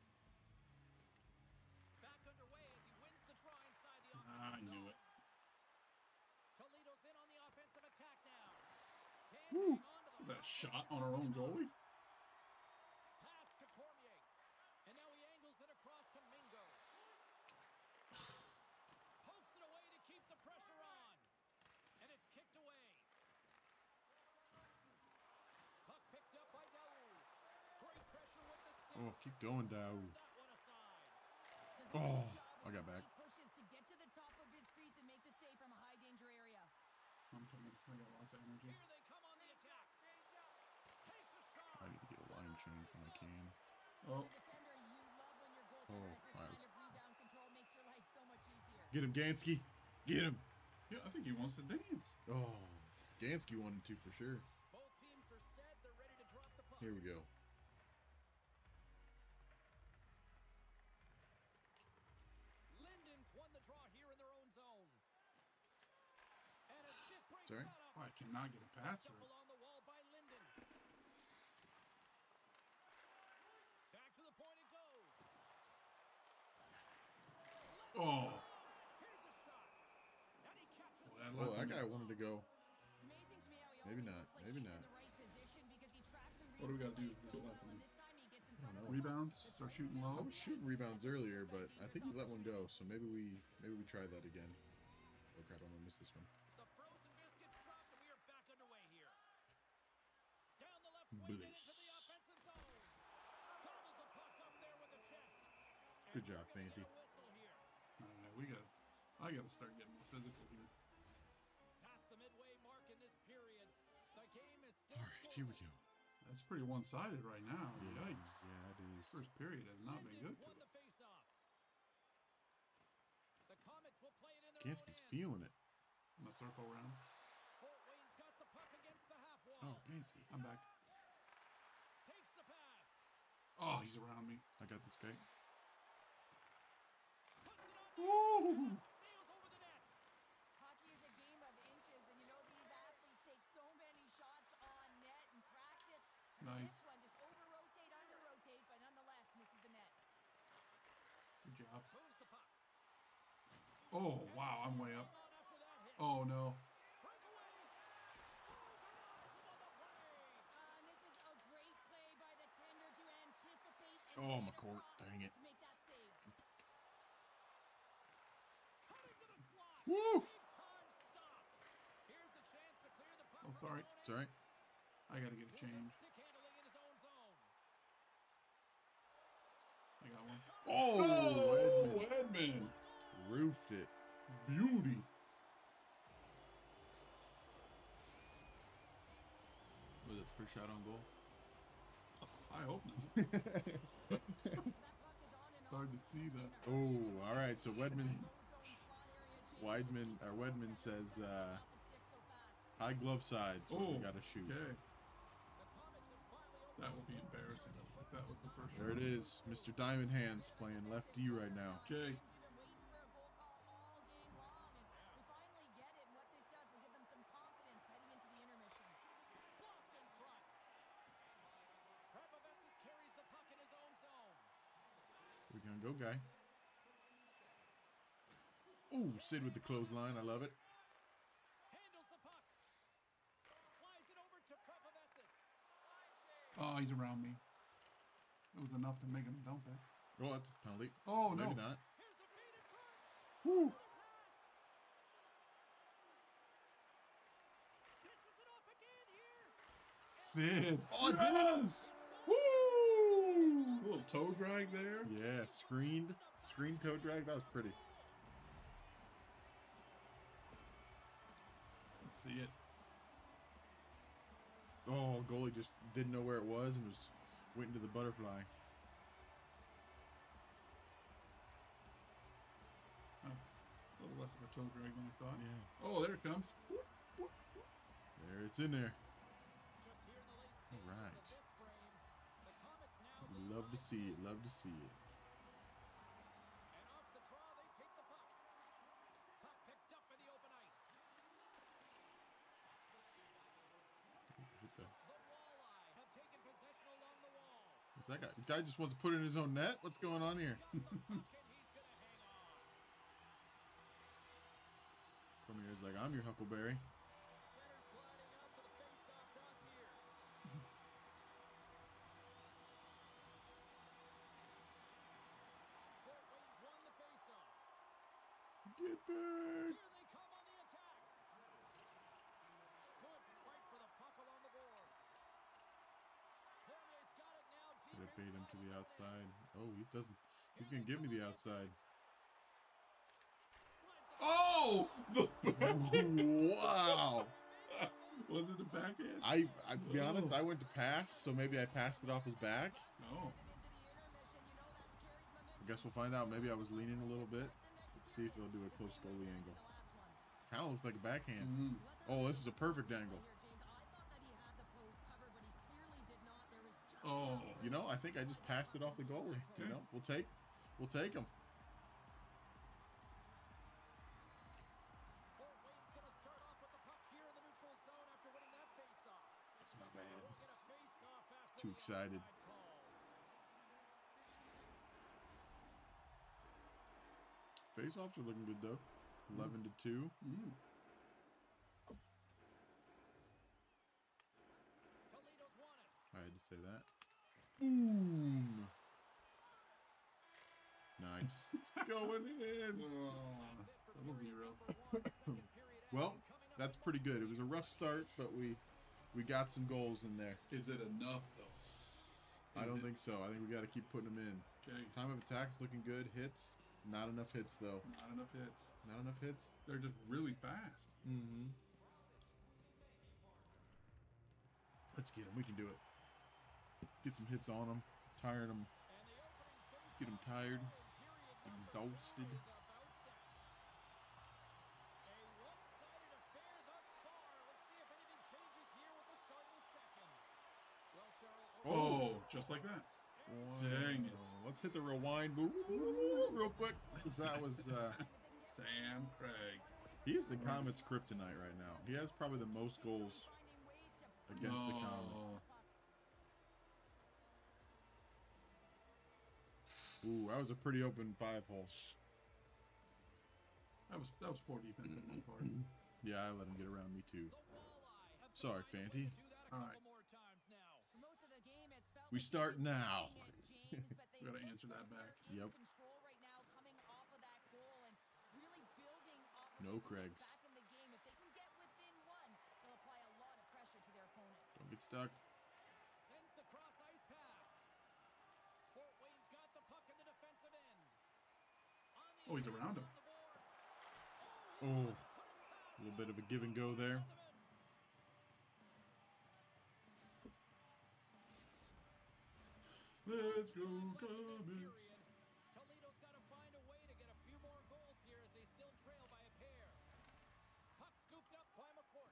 Back underway as he wins the draw inside the offensive I knew zone. it. Toledo's in on the offensive attack now. Can't Woo. hang on to the Was that a puck. shot on our own goalie? Pass to Cormier. And now he angles it across to Mingo. Pokes it away to keep the pressure on. And it's kicked away. Puck picked up by Daoud. Great pressure with the stick. Oh, keep going, Dowd. That one aside. Does a Oh, good job I got as he back. pushes to get to the top of his crease and make the save from a high danger area. I'm coming. I got lots of energy. Here they come on the attack. Takes a shot. I need to get a line change when I can. Oh. As a defender, you love when your Oh, goaltender has this I kind was- of rebound control, makes your life so much easier. Get him, Gansky. Get him. Yeah, I think he wants to dance. Oh, Gansky wanted to for sure. Both teams are set. They're ready to drop the puck. Here we go. Linden's won the draw here in their own zone. And a stiff break Sorry? shot up. Oh, I cannot get a pass Up right. along the wall by Linden. Back to the point it goes. Oh. Here's a shot. And he catches Well, that Oh, let that them guy go. wanted to go. It's amazing to me how he Maybe always not, looks like maybe he's not. in the right position because he tracks and What do we reads gotta do the with play this so left well, one? and this time he gets in I don't front of know. the Rebounds. puck. Start shooting I low. was shooting rebounds earlier, but I think we let one go, so maybe we try that again. Oh crap, I'm gonna miss this one. the frozen biscuits dropped, and we are back underway Good job, Fanty. All right, I gotta start getting more physical here. Past the midway mark in this period, the game is still All right, here we go. That's pretty one-sided right now. Yeah, Yikes. yeah, it is. First period has not been good to won the us. face-off. The Komets will play it in their Gansky's own end. feeling it. I'm gonna circle around. Fort Wayne's got the puck against the half wall. Oh, Gansky. I'm back. Takes the pass. Oh, he's around me. I got this guy. Puts it on Woo! net. Sails over the net. Hockey is a game of inches, and you know these athletes take so many shots on net in practice. Nice. This one just over-rotate, under-rotate, but nonetheless misses the net. Good job. Moves the puck. Oh, wow, I'm way up. Hold on after that hit. Oh, no. Breakaway. Oh, denies him on the play. And this is a great play by the tender to anticipate and Oh, get McCourt. across Dang it. to make that save. Cutting to the slot. Woo! Big time stop. Here's a chance to clear the puck. Oh, from sorry. his own It's all right. I gotta get a end. change. Stick handling in his own zone. I got one. Oh, Edmund. roofed it. Beauty. Was it first shot on goal? I hope not. That puck is on and Hard off to see that. Oh, all right. So Wedman, zone slot area change. Wedman says Off the stick so fast. high glove sides. Oh, We got to shoot. Okay. The Komets have finally opened That will be embarrassing if that was the first There shot. it is, Mr. Diamond Hands playing left D right now. Okay. We've been waiting for a goal call all game long, and we finally get it. And what this does will give them some confidence heading into the intermission. blocked in front. Prepavessis carries the puck in his own zone. We're gonna go, guy. Ooh, Sid with the clothesline. I love it. Handles the puck. Slides it over to Prepavessis. Oh, he's around me. It was enough to make him dump it. Oh, that's a penalty. Oh, Maybe no. not. Here's a feed in front. Woo. Another pass. Dishes it off again here. Sid. Oh, yes. Woo! Little toe drag there. Yeah, screen toe drag. That was pretty. Let's see it. Oh, goalie just didn't know where it was and went into the butterfly. Oh, a little less of a toe drag than I thought. Yeah. Oh, there it comes. There, it's in there. Just here in the late stages Alright. of this frame, the Komets now lead Love to on see it. Love to see it. And off the draw, they take the puck. Puck picked up in the open ice. Hit the- The Walleye have taken possession along the wall. What's that guy? The guy just wants to put it in his own net? What's going on here? Got the puck and he's gonna hang on. From here's like, I'm your Huckleberry. Center's gliding out to the face-off dots here. Fort Wayne's won the face-off. Get back! Here they come on the attack. Good fight for the puck along the boards. Cormier's got it now deep Could have fade him to the inside his own outside. end. Oh, he doesn't. He's gonna give me the outside. Slides the Oh! The Wow! Was it the backhand? To be honest, I went to pass, so maybe I passed it off his back. No. I guess we'll find out. Maybe I was leaning a little bit. Let's see if he'll do a close goalie angle. Kind of looks like a backhand. Mm-hmm. Oh, this is a perfect angle. Oh. You know, I think I just passed it off the goalie. You Okay. know, we'll take him. Fort Wayne's gonna start off with the puck here in the neutral zone after winning that face-off. That's my We'll bad. get a face-off after Too the excited. offside call. Face-offs are looking good though. 11-2. Mm. Toledo's won it. I had to say that. Boom! Nice. It's going in. Oh, double zero. Well, that's pretty good. It was a rough start, but we We got some goals in there. Is it enough, though? I don't think so. I think we got to keep putting them in. Okay. Time of attack is looking good. Hits, not enough hits though. Not enough hits. Not enough hits. They're just really fast. Mm-hmm. Let's get them. We can do it. Get some hits on them. Tiring them. Get them tired. Exhausted. Oh, just like that. Dang it. Let's hit the rewind move real quick. That was Sam Craigs. he's the Komets' kryptonite right now. He has probably the most goals against the Komets. Ooh, that was a pretty open 5-hole. That was poor defense on my part. Yeah, I let him get around me too. Sorry, Fanty. All right. Most of the game, it's felt We like start they were now. dominating games, but they We gotta really answer that feel back. they're in Yep. control right now, coming off of that goal and really building off of No it to get Craigs. back in the game. If they can get within one, they'll apply a lot of pressure to their opponent. Don't get stuck. Sends the cross ice pass. Fort Wayne's got the puck in the defensive end. Oh, he's around him. Oh, a little bit of a give and go there. Let's go, Komets. Toledo's got to find a way to get a few more goals here as they still trail by a pair. Puck scooped up by McCourt.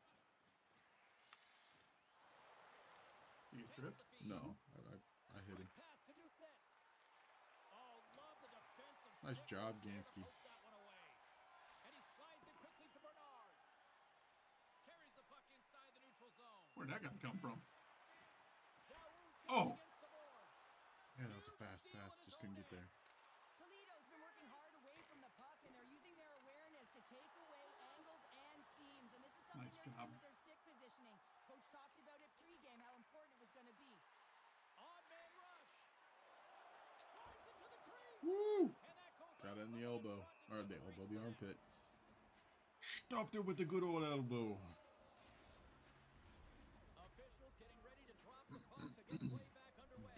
You get tripped? No, I hit him. Pass to Doucette. Oh, love the defensive Nice stick job, there to Gansky. poke that one away. And he slides it quickly to Bernard. Carries the puck inside the neutral zone. Where'd that guy come from? Daoust Oh. against the boards. Yeah, that was a fast pass. Just couldn't get there. Toledo's been working hard away from the puck, and they're using their awareness to take away angles and seams. And this is something Nice they're job. doing with their stick positioning. Coach talked about it pregame, how important it was going to be. On man rush. Drives it to the crease. Woo! And that goes Got it in outside the elbow. front Or into the elbow, the crease armpit. Stopped it with the good old elbow. Officials getting ready to drop the puck to get play back underway.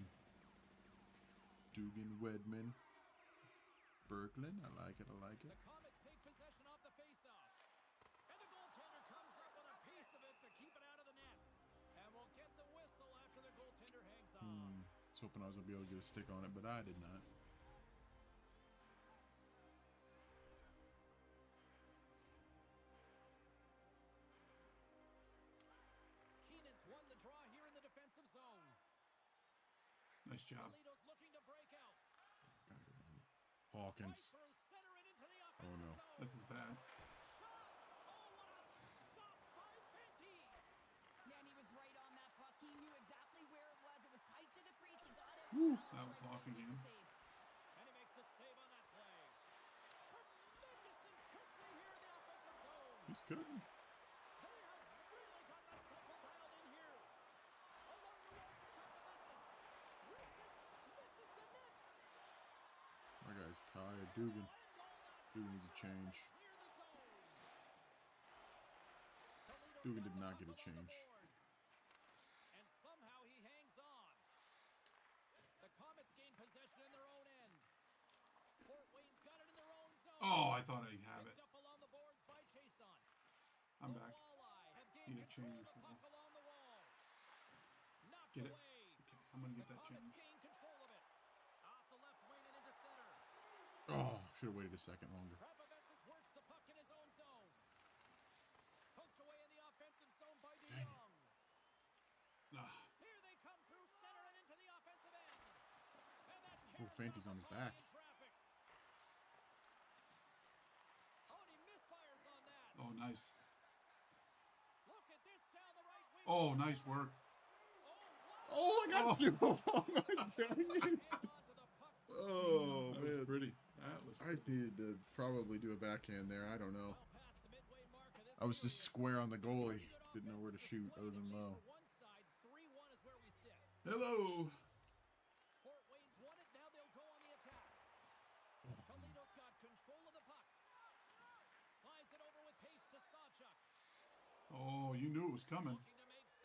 Dugan Wedman. Berglund, I like it, I like it. The Komets take possession off the faceoff. And the goaltender comes up with a piece of it to keep it out of the net. And we'll get the whistle after the goaltender hangs on. I was hoping I was going to be able to get a stick on it, but I did not. Keenan's won the draw here in the defensive zone. Nice job. Toledo's looking to break out. Hawkins. Right through center and into the Oh offensive no. zone. This is bad. Shot! Oh, what a stop by Fenty! Man, he was right on that puck. He knew exactly where it was. It was tight to the crease. He got it. Woo. challenged That was right away Hawking to make again. the save. And he makes the save on that play. Tremendous intensity here in the offensive zone. He's cooking. They have really got the cycle dialed in here. Along the wall to Papamissis. Misses the net. My guy's tired. Dugan. Dugan needs a change. Clear the zone. Toledo's Dugan got did the not puck get a along the change. boards. And somehow he hangs on. The Komets gain possession in their own end. Fort Wayne's got it in their own zone. Oh, I thought I have it. Picked up along the boards by Chason. I'm The back. Walleye have Need gained a control change of the now. puck along the wall. Knocked Get it. away. Okay, I'm gonna get The that Komets change. gain control of it. Off the left wing and into center. Oh, should have waited a second longer. Papavesis works the puck in his own zone. Poked away in the offensive zone by De Dang it. Jong. Ah, Here they come through center and into the offensive end. And that Oh, carries Fanty's off on the his puck back. in traffic. Oh, and he misfires on that. oh, nice. Look at this down the right wing. Oh, nice work. Oh, wow. Oh, I got Oh. you. Oh, my dang it. Hang on to the puck. Oh, That was man. pretty. That was I just needed to probably do a backhand there. I don't know. Well past the midway mark of this I was just period. square on the goalie. Pretty good Didn't know where to offensive shoot display, other than at least low. for one side. 3-1 is where we sit. Hello. Fort Wayne's won it. Now they'll go on the attack. Toledo's got control of the puck. Slides it over with pace to Sawchuk. Oh, you knew it was coming. Looking to make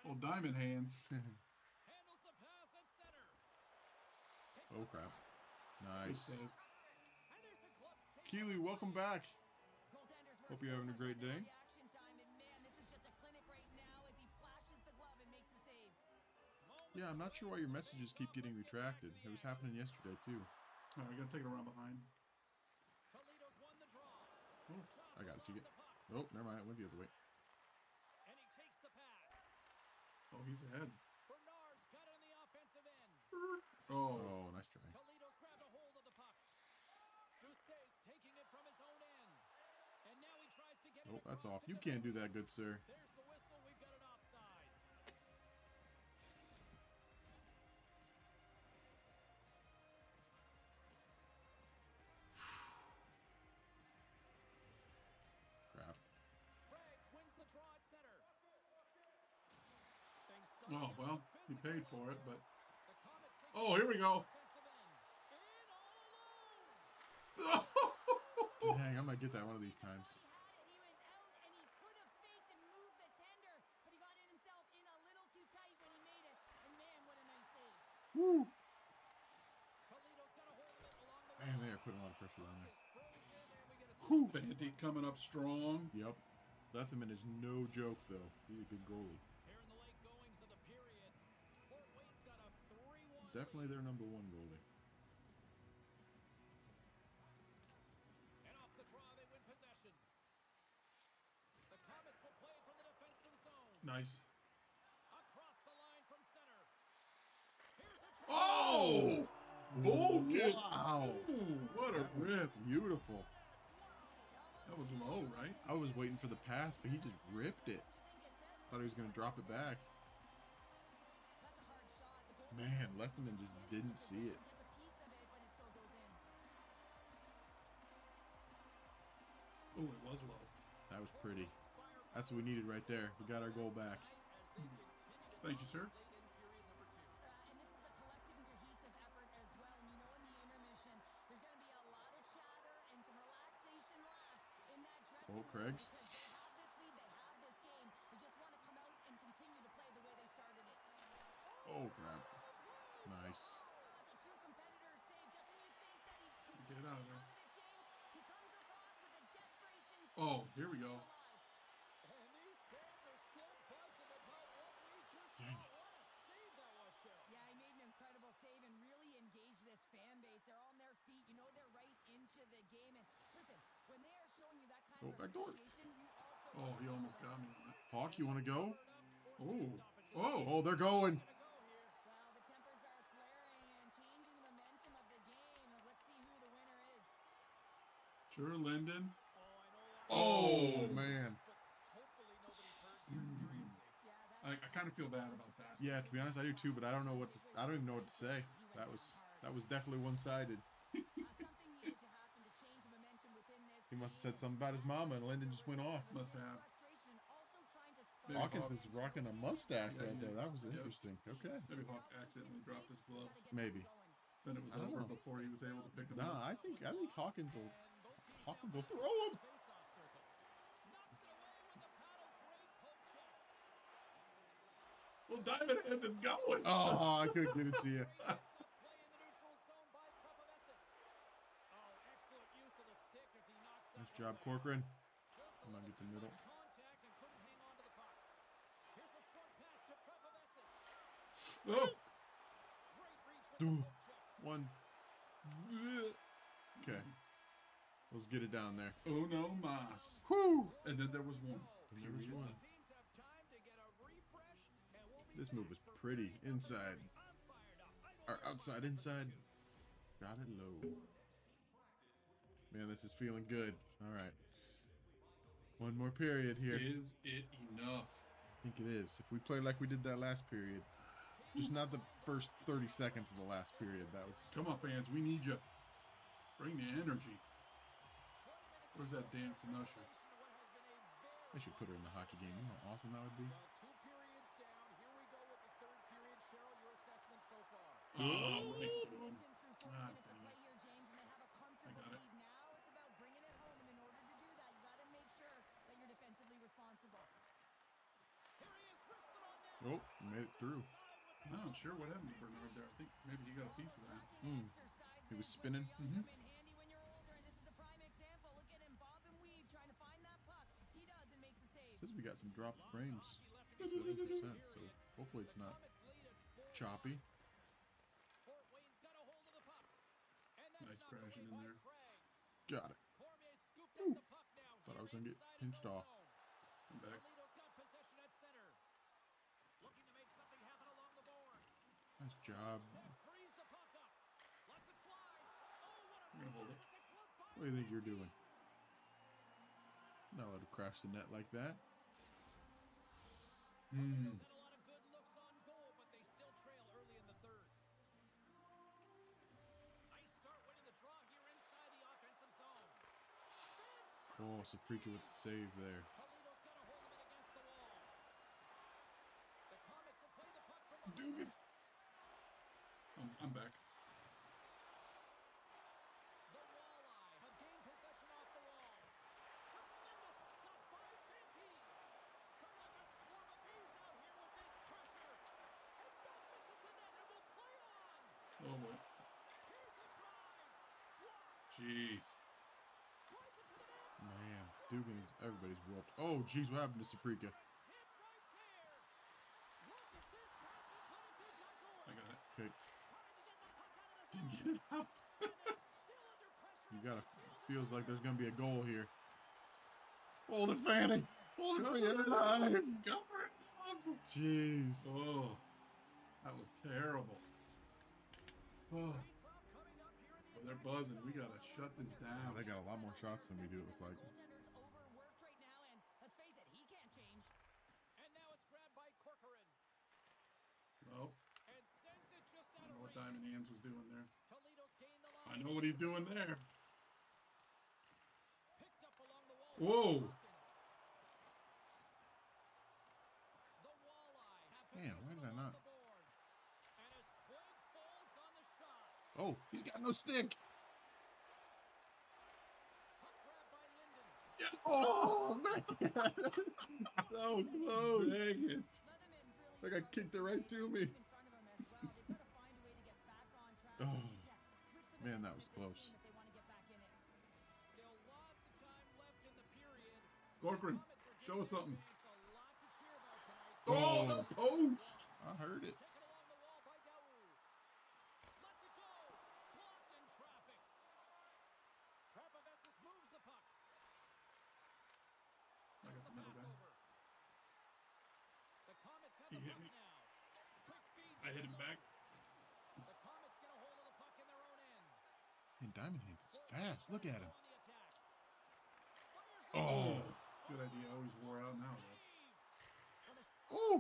Oh, diamond hands. Handles the pass at center. Oh, crap. Good Nice. save. And there's a glove save. Keely, welcome back. Goaltenders Hope work you're so having a much great on their day. reaction time, and man, this is just a clinic right now as he flashes the glove and makes the save. Yeah, I'm not sure why your messages keep getting retracted. It was happening yesterday, too. All right, we got to take it around behind. Toledo's won the draw. Oh, I got it. You get. The puck. Oh, never mind. It went the other way. And he takes the pass. oh, he's ahead. Bernard's got it on the offensive end. Oh, Oh, nice try. Toledo's grabbed a hold of the puck. Doucet's taking it from his own end. And now he tries to get it Oh, that's across off. the You can't do defender. that, good sir. There's the whistle. We've got an offside. Crap. Craigs wins the draw at center. Things start oh to well, get he physical paid out for it, there. but The Komets take oh, here we go. defensive end. In all alone. Dang, I might get that one of these times. He had it. He was out, and he could have faked and moved the tender, but he got it himself in a little too tight when he made it. And man, what a nice save. Woo! Toledo's got a hold of it along the Man, wing. they are putting a lot of pressure on Puck there. is frozen, and we get a Whew, Vandy coming up strong. Yep. Letherman is no joke, though. He's a good goalie. Here in the late goings of the period, Fort Wayne's got a 3-1 Definitely lead. their number one goalie. And off the draw, they win possession. The Komets will play it from the defensive zone. Nice. Across the line from center. Here's a try. Oh, Bolkin. Wow. Ooh, what a rip. Beautiful. That was low, right? I was waiting for the pass, but he just ripped it. Thought he was going to drop it back. That's a hard shot. The Man, Letherman just didn't see it. gets a piece of it, but it still goes in. Oh, it was low. That was pretty. That's what we needed right there. We got our goal back. Thank you, sir. And this is a collective and cohesive effort as well. And you know, in the intermission, there's going to be a lot of chatter and some relaxation laughs in that dressing Oh, room Craigs. because they have this lead, they have this game. They just want to come out and continue to play the way they started it. Oh, crap. Nice. That's a true competitor's save. Just when you think that he's Get completely out out of there. of it, James, he comes across with a desperation save Oh, to here we keep go. us alive. And these fans are still buzzing about what we just Dang. saw. What a save that was, Cheryl. Yeah, he made an incredible save and really engaged this fan base. They're on their feet. You know, they're right into the game. And listen, when they are showing you that kind Oh, of back door. appreciation, you also Oh, he almost got me on it. Hawk, you want to go? Oh, oh. Oh, they're going. Well, the tempers are flaring and changing the momentum of the game. Let's see who the winner is. Sure, Linden. Oh, man. Hopefully nobody's hurt here, seriously. Yeah, that's I kind of feel bad about that. Yeah, to be honest, I do too, but I don't know what to, I don't even know what to say. That was definitely one-sided. something needed to happen to change the momentum within this. He must have said something about his mama, and Lyndon just went off. Must have. Frustration also trying to Maybe spark Hawkins is rocking a mustache Yeah, right there. That was Yep. interesting. Okay. Maybe Hawk accidentally dropped his gloves. Maybe. Then it was I don't over know. before he was able to pick them Nah, up. I think Hawkins will throw him. Face-off circle. Knocks it away with the paddle. Great poke check. Well, Diamond Hands is going. Oh, I couldn't get it to you. Great hits up play in the neutral zone by Prepovesis. Oh, excellent use of the stick as he knocks that Nice one job, away. Corcoran. Just a I'm gonna little get the too middle. much contact and couldn't hang on to the puck. Here's a short pass to Prepovesis. Oh, Great reach with Dude. the poke check. One. Okay. Let's get it down there. oh no, mas. Whew. And then there was one. And there was Period. one. Teams have time to get a refresh, and we'll be This back move was for pretty. period number Inside. 30. I'm fired up. I don't Or know outside, what inside. to do. Got it low. Man, this is feeling good. All right. One more period here. Is it enough? I think it is. If we play like we did that last period. Just not the first 30 seconds of the last period. That was... Come on, fans. We need you. Bring the energy. Where's that dancing usher? I should put her in the hockey game. You know how awesome that would be? Well, 2 periods down. Here we go with the third period. Cheryl, your assessment so far. Oh, Consistent through 40 God minutes of dang play it. here, James, and they have a comfortable got it. lead. Now it's about bringing it home, and in order to do that, you got to make sure that you're defensively responsible. Here he is, wristed on net. Oh, made it through. I'm not sure what happened to Bernard there. I think maybe he got a piece of that. He was spinning. Says we got some dropped frames, 7%. So hopefully it's not choppy. Nice crashing in there. Got it. Ooh. Thought I was gonna get pinched off. I'm back. Nice job. I'm gonna hold it. What do you think you're doing? Not allowed to crash the net like that. Oh, Safrika with the save there. Dugan. I'm back. Oh boy. Jeez. Man, Dugan is everybody's whooped. Oh, jeez, what happened to Safrika? I got it. Okay, Didn't get it out. you gotta. Feels like there's gonna be a goal here. Hold it, Fanny. Hold it for your life. Go for it. Awesome. Jeez. Oh, that was terrible. Oh. Well, they're buzzing. We gotta shut this down. They got a lot more shots than we do. It looks like. Oh. I don't know what Diamond Hands was doing there. I know what he's doing there. Whoa. Man, why did I not? Oh, he's got no stick. Yeah. Oh, man. So close. Dang it. Like I kicked it right to me. Oh, man, that was close. Corcoran, show us something. Oh. Oh, the post. I heard it. I got the middle guy. He hit me. I hit him back. Man, Diamond Hands is fast. Look at him. Oh, good idea. Always wore out now, though. Oh.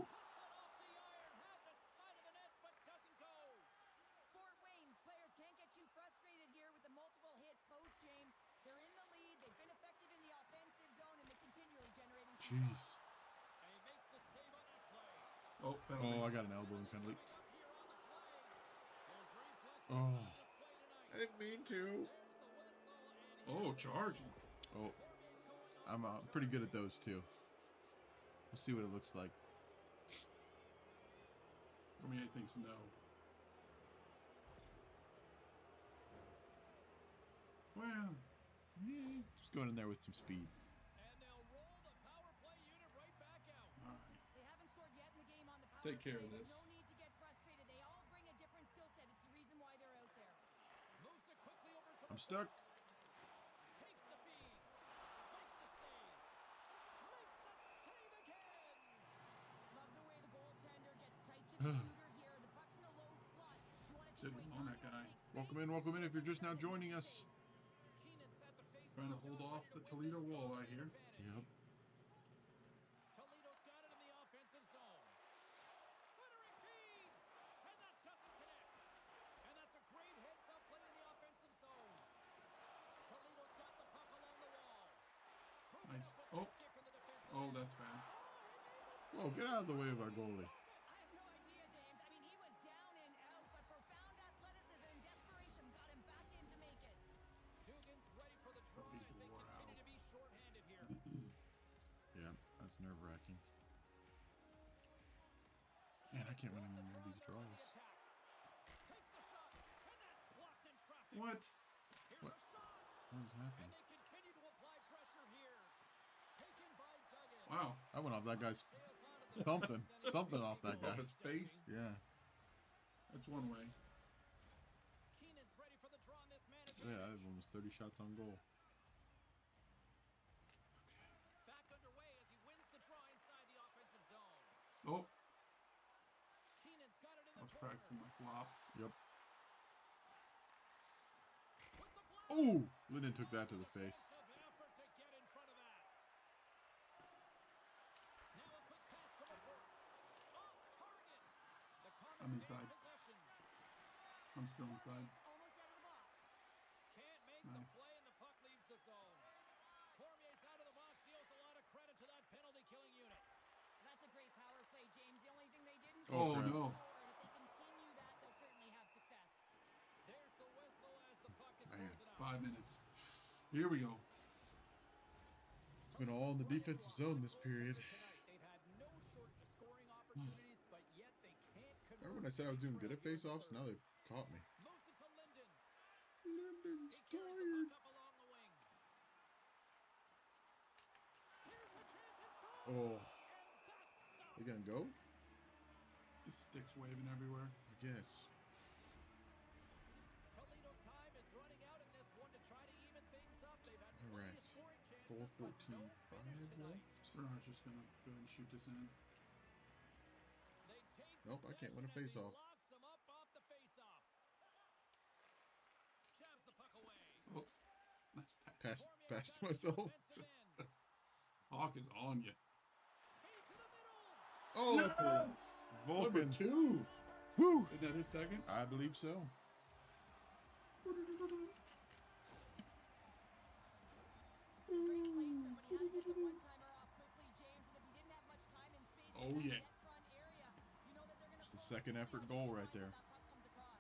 Fort Wayne's players can't get too frustrated here with the multiple hit post, James. They're in the lead. They've been effective in the offensive zone, and they're continually generating some Jeez. shots. Oh, penalty. Oh, I got an elbowing penalty. Oh. I didn't mean to. Oh, charging. Oh. I'm pretty good at those too. We'll see what it looks like. Cormier thinks no. Well, Just going in there with some speed. all right. They haven't scored yet in the game on the power take care play. of this. There's no need to get frustrated. They all bring a different skill set. It's the reason why they're out there. I'm stuck. Love the way the goaltender gets tight to the shooter here. The puck's in the low slot. You want to Sid was on that guy. Welcome in if you're just now joining us. Trying to hold off the Toledo Walleye here. Yep. Toledo's got it in the offensive zone. Centering feed, and that doesn't connect. And that's a great heads-up play in the offensive zone. Toledo's got the puck along the wall. Nice. Oh, oh, that's bad. Whoa, get out of the way of our goalie. I have no idea, James. I mean, he was down and out, but profound athleticism and desperation got him back in to make it. Dugan's ready for the try He's as they wore continue out. to be shorthanded here. Yeah, that's nerve-wracking. Man, I I can't win any more of these draws. What? What? What is happening? Wow. I went off that guy's something. Something off that guy. Off his face? Yeah. That's one way. Yeah, I have almost 30 shots on goal. Back underway as he wins the draw inside the offensive zone. Oh, Keenan's got it in I the was corner. practicing my flop. Yep. With the blast. Oh! Linden took that to the face. Offensive effort to get in front of that. Now a quick pass to McGirt. Off target. The Komets I'm gain inside. possession. I'm still inside. Almost out of the box. Can't make Nice. the play and the puck leaves the zone. Cormier's out of the box. He owes a lot of credit to that penalty killing unit. That's a great power play, James. The only thing they didn't Oh, do was no. score, and if they continue that, they'll certainly have success. There's the whistle as the puck is Man. frozen out. 5 minutes. Here we go. It's been all in the defensive zone this period. They've had no shortage of scoring opportunities, but yet they can't convert. Remember when I said I was doing good at face-offs? Now they've caught me. Moves it to Linden. Linden's He carries the tired. puck up along the wing. Here's a chance in front. Oh, And that's stopped. they gonna go? Just sticks waving everywhere. I guess. Toledo's time is running out in this one to try to even things up. They've had All plenty right. of scoring chances, 4:14, but no finish 5 tonight. left. Bernard's just going to go ahead and shoot this in. They take Nope, I can't win a possession as he face-off. locks him up off the face-off. Jabs the puck away. Oops. Nice pass. Pass to myself. Defensive end. Hawk is on you. Hey, to the middle. Oh, that's a Number Vulcan. 2. Woo! Isn't that his second? I believe so. Great placement, but he had to get the one-timer off quickly, James, because he didn't have much time and space Oh, in that yeah. net front area. You know that they're gonna Just the force second the effort field goal goal right line when there. that puck comes across.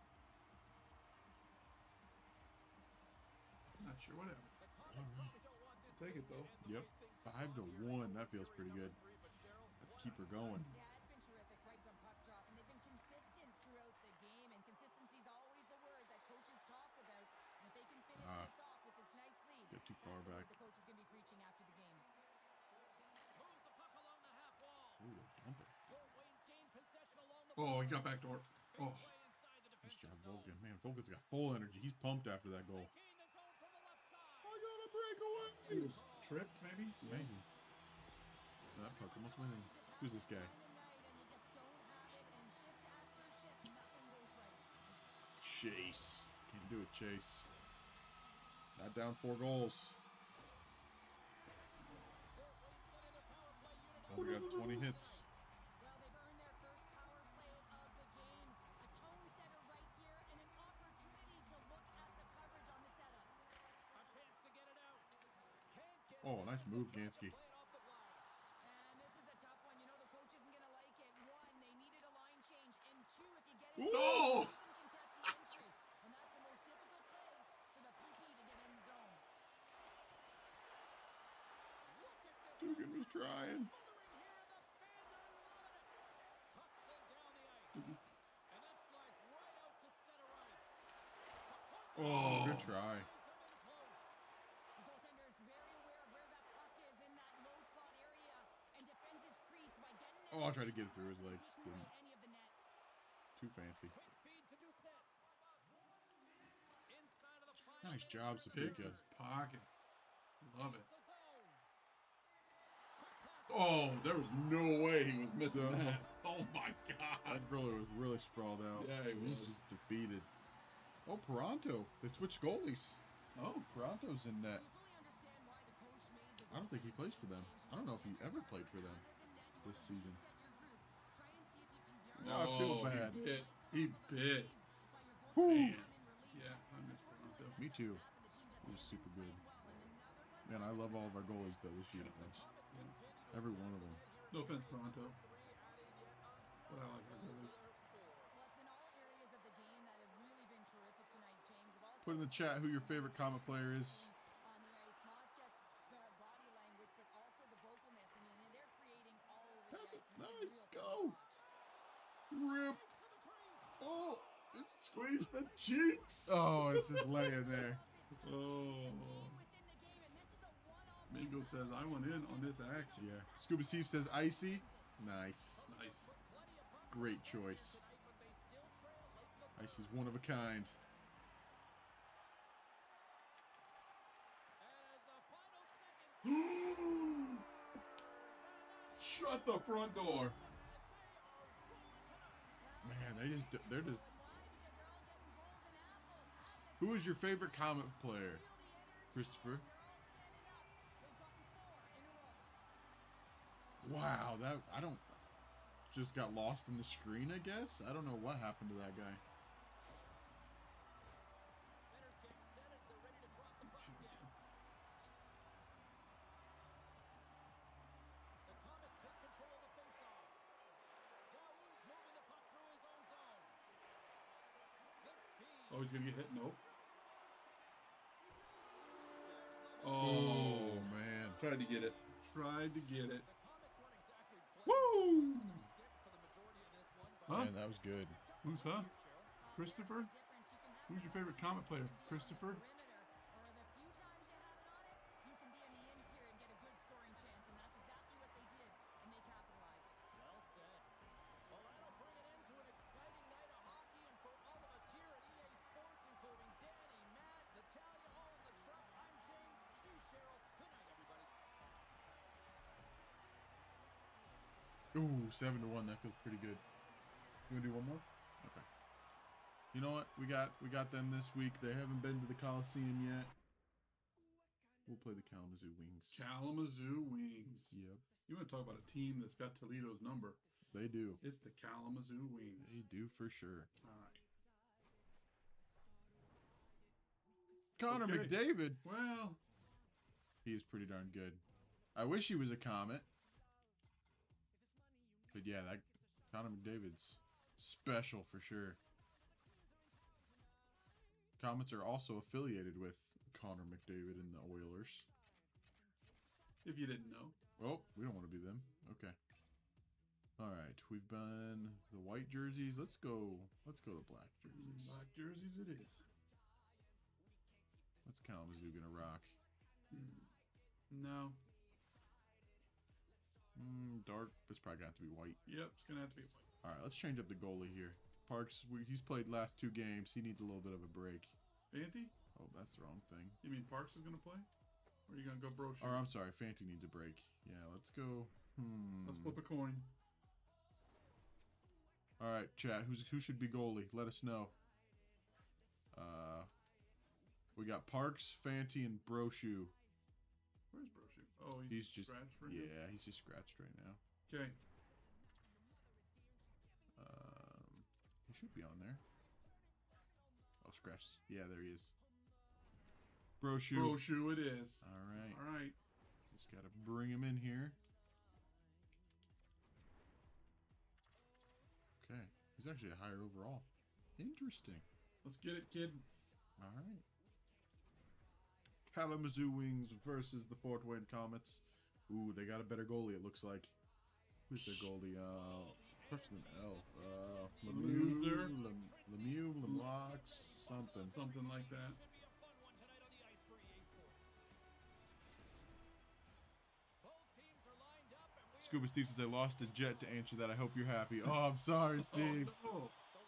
Not sure. Whatever. The Komets probably don't want this Take it, game to though. end the Yep. way things 5-1. That feels pretty good. three, but Cheryl, Let's keep her going. Yeah, it's been terrific right from puck drop, and they've been consistent throughout the game, and consistency is always a word that coaches talk about. And if they can finish this off with this nice lead, Get too far that's the word back. the coach is going to be preaching after the game. moves the puck along the half wall. Ooh, a bumper. Fort Wayne's gained possession along the Oh, he boards. got backdoor. Big Oh, play inside the Nice defensive job, zone. Vulcan. Man, Vulcan's got full energy. He's pumped after that goal. They gain the zone from the left side. I got a breakaway. he was tripped, maybe? Maybe. That puck almost went in. Who's this guy? Chase. Can't do it, Chase. Not down 4 goals. Fort Wayne sent in their power play unit. Only got 20 hits. Well, they've earned their first power play of the game. A tone setter right here and an opportunity to look at the coverage on the setup. A chance to get it out. Can't get Oh, it. nice Just a move, chance to Gansky. play it off the glass. And this is a tough one. You know the coach isn't going to like it. One, they needed a line change. And two, if you get it, No! you can contest the entry. And that's the most difficult place for the PP to get in the zone. Look at this. Dugan was trying. Smothering here, and the fans are loving it. Puck slid down the ice. And that slides right out to center ice. To Ponte. Oh, good try. Plays him in close. The goaltender is very aware of where that puck is in that low slot area and defends his crease by getting it. Oh, I tried to get it through his legs. Taking away Didn't. any of the net. Too fancy. Quick feed to Doucette. Inside of the final Nice minute job, here in the Picked Sapika. his pocket. Love it. the zone. Quick pass. Oh, there was no way he was missing No. that. Oh, my God. That brother was really sprawled out. Yeah, he He's was. just defeated. Oh, Peranto. They switched goalies. Oh, Peranto's in net. You fully understand why the coach made the I don't think he plays for them. I don't know if he ever played for them this season. Set your group. Try and see if you can No, I feel Oh, bad. He bit. Whew. Man. Yeah, I miss Toronto. Me too. He was super good. Man, I love all of our goalies though this year. Every one of them. No offense, Toronto. But I like our goalies. Well, it's been all areas of the game that have really been terrific tonight, James. Have also Put in the chat who your favorite Komet player is. on the ice, not just the body language, but also the vocalness. I mean, they're creating all over the Pass ice. it. and it's Nice. real fun to Go. watch. Squeeze the cheeks. Oh, it's just laying there. Oh. Mingo says, I went in on this action. Yeah. Scuba Steve says icy. Nice. Nice. Great choice. Icy's one of a kind. Shut the front door. Man, they're just. Who is your favorite Komet player, Christopher? Wow, that I don't just got lost in the screen, I guess. I don't know what happened to that guy. Oh, he's gonna get hit. Nope. Oh man. Tried to get it. Tried to get it. Woo! Huh? Man, that was good. Who's huh? Christopher? Who's your favorite Komet player? Christopher? Ooh, 7-1. That feels pretty good. You wanna do one more? Okay. You know what? We got them this week. They haven't been to the Coliseum yet. We'll play the Kalamazoo Wings. Kalamazoo Wings. Yep. You want to talk about a team that's got Toledo's number? They do. It's the Kalamazoo Wings. They do for sure. All right. Connor Okay. McDavid. Well, He is pretty darn good. I wish he was a Komet. But yeah, that Connor McDavid's special for sure. Komets are also affiliated with Connor McDavid and the Oilers. if you didn't know. Oh, we don't want to be them. Okay. All right, we've done the white jerseys. Let's go to black jerseys. Black jerseys it is. What's Kalamazoo gonna rock? No. Dark. It's probably gonna have to be white. Yep, it's going to have to be white. All right, let's change up the goalie here. Parks, he's played last 2 games. He needs a little bit of a break. Fanti? Oh, that's the wrong thing. You mean Parks is going to play? Or are you going to go Brochure? Or I'm sorry, Fanti needs a break. Yeah, let's go. Let's flip a coin. All right, chat. Who should be goalie? Let us know. We got Parks, Fanti, and Brochu. Where's Brochure? Oh, He's just scratched right now? yeah, he's just scratched right now. Okay. He should be on there. Oh, scratched. Yeah, there he is. Brochu. Brochure it is. All right. All right. Just gotta bring him in here. Okay. He's actually a higher overall. Interesting. Let's get it, kid. All right. Kalamazoo Wings versus the Fort Wayne Komets. Ooh, they got a better goalie, it looks like. Who's their goalie? Starts with an L. Loser. Lemieux, Lemlock, something. Something like that. Scuba Steve says I lost a jet to answer that. I hope you're happy. Oh, I'm sorry, Steve. Oh, no.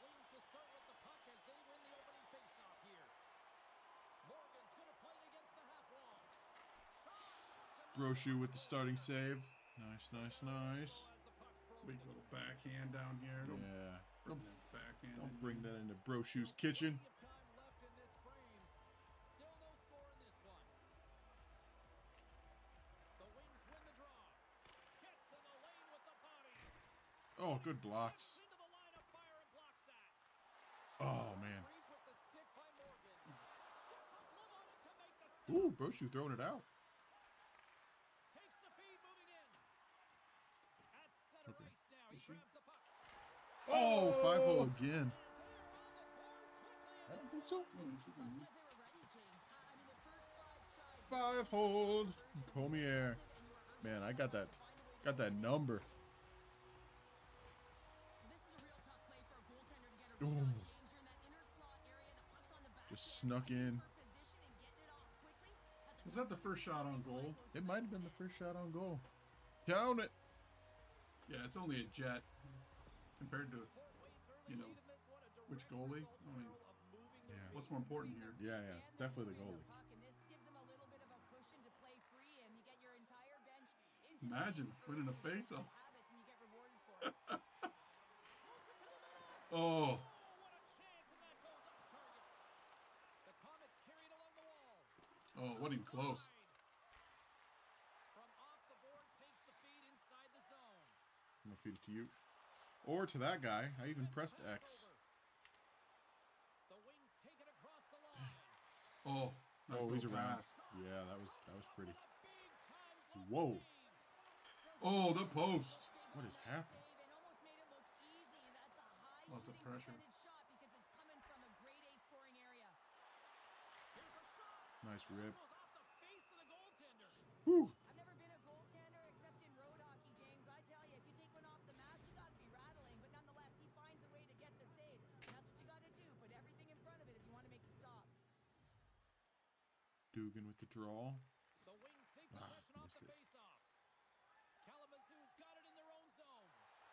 Brochu with the starting save. Nice, nice, nice. Big little backhand down here. Don't Yeah. bring that backhand. Don't in. bring that into Brochu's kitchen. Oh, good blocks. Oh, man. Ooh, Brochu throwing it out. Okay. Oh, 5-hole again. I don't think so. 5-hole. Comier. Man, I got that number. Ooh. Just snuck in. Was that the first shot on goal? It might have been the first shot on goal. Count it. Yeah, it's only a jet compared to, you know, which goalie? I mean, Yeah. what's more important here? Yeah, yeah. Definitely the goalie. Imagine winning a face-off. Oh. Oh, wasn't even close. I'm gonna feed it to you. Or to that guy. I even pressed X. Oh, nice Oh, he's little around. pass. Yeah, that was pretty. Whoa. Oh, the post. What is happening? Lots of pressure. Nice rip. Whew. I've never been a goaltender except in road hockey, James. I tell you, if you take one off the mask, you got to be rattling. But nonetheless, he finds a way to get the save. And that's what you got to do. Put everything in front of it if you want to make the stop. Dugan with the draw. The Wings take possession off the faceoff. Kalamazoo's got it in their own zone.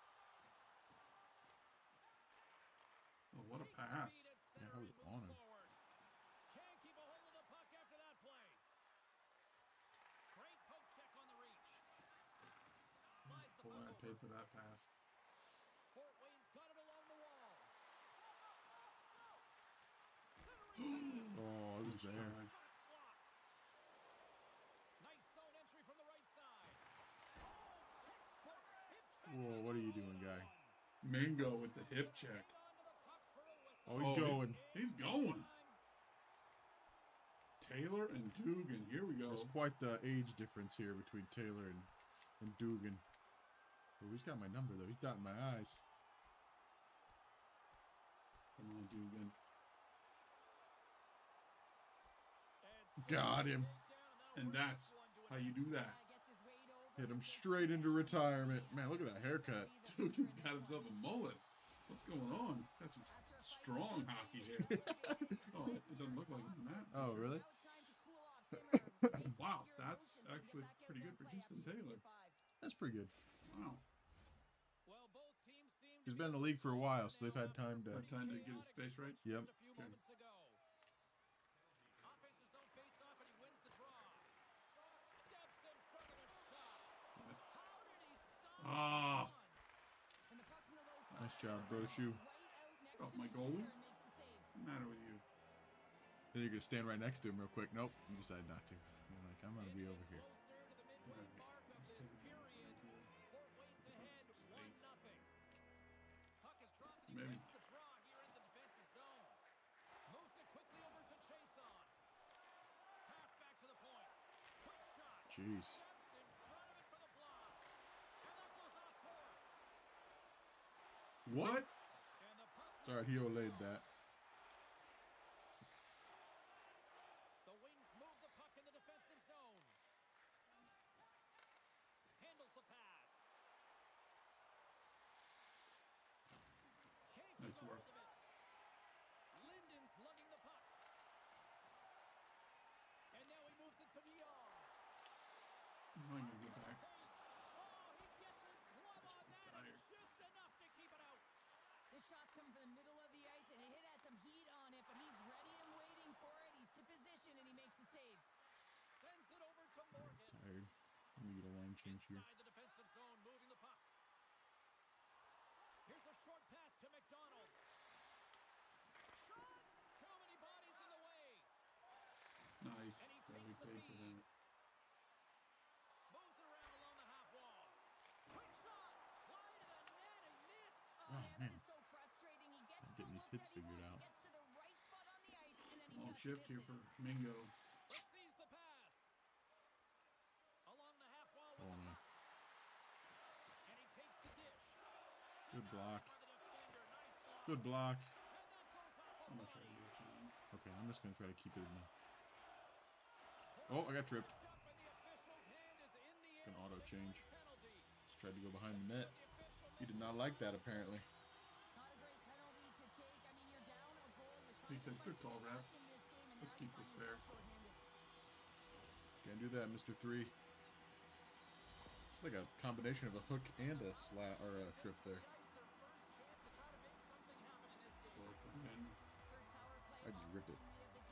Oh, what a pass. Yeah, that was on him. Can't keep a hold of the puck after that play. Great poke check on the reach. Slides the Boy, puck I paid for that pass. Fort Wayne's got it along the wall. Oh, it was there. Shots blocked. Nice zone entry from the right side. Oh, textbook hip check. Whoa, what are you doing, guy? Mingo with the hip check. Oh, he's going. He's going. Taylor and Dugan. Here we go. There's quite the age difference here between Taylor and Dugan. Oh, he's got my number, though. He's dotting my eyes. Come on, Dugan. Got him. And that's how you do that. Hit him straight into retirement. Man, look at that haircut. Dugan's got himself a mullet. What's going on? That's some strong hockey here. Oh, it doesn't look like that. Oh, really? Wow, that's actually pretty good for Houston Taylor. That's pretty good. Wow. Well, both teams seem He's been in the league for a while, so they've had time to... Had time to get his face right? Yep. just a few moments ago. Offensive zone face-off, and he wins the draw. Steps in front of the shot. How did he stop Ah. Nice job, Brochu. Oh, my goalie? What's the matter with you? Then you're going to stand right next to him real quick. Nope, you decided not to. You're like, I'm going to be over here. Closer to the midway mark of this period. Fort Wayne's ahead 1-0. Puck is dropped, and he Maybe. wins the draw here in the defensive zone. Moves it quickly over to Chason. Pass back to the point. Quick shot. Jeez. Steps in front of it for the block. And that goes off course. What? And the puck It's all right, he olayed that. The Wings move the puck in the defensive zone. Handles the pass. Can't Nice keep a work. hold of it. Linden's lugging the puck. And now he moves it to Dion. I'm going to get back. Oh, he gets his glove on that, and Tired. just enough to keep it out. This shot's coming from the middle of the ice, and it has some heat on it, but he's ready and waiting for it. He's to position, and he makes the save. Sends it over to Morgan. Tired. Let me get a line change here. Inside the defensive zone, moving the puck. Here's a short pass to McDonald. Shot! Too many bodies in the way. Nice. And he Yeah, we takes the paid for feed. that. Moves it around along the half wall. Quick shot! Wide of the net and missed. Oh, Oh, man, man. that is so frustrating. He gets Gotta get the these look hits that he figured wants. out. He gets to the right spot on the ice, and then he Long just shift here misses. for Mingo. Receives the pass. Along the half wall with Oh, the no. puck. And he takes the dish. Good block. By the defender. Nice block. Good block. And that goes off a I'm going to try line. to do a change. Okay, I'm just going to try to keep it in the... Oh, I got tripped. Up and the official's hand is in the It's an air. auto change. Penalty. Just tried to go behind the net. The official He did not like that, apparently. Not a great penalty to take. I mean, you're down a goal. The He Shots said, are "Good call, fighting ref." back in this Let's keep this fair. Can't do that, Mr. 3. It's like a combination of a hook and a trip there. I just ripped it.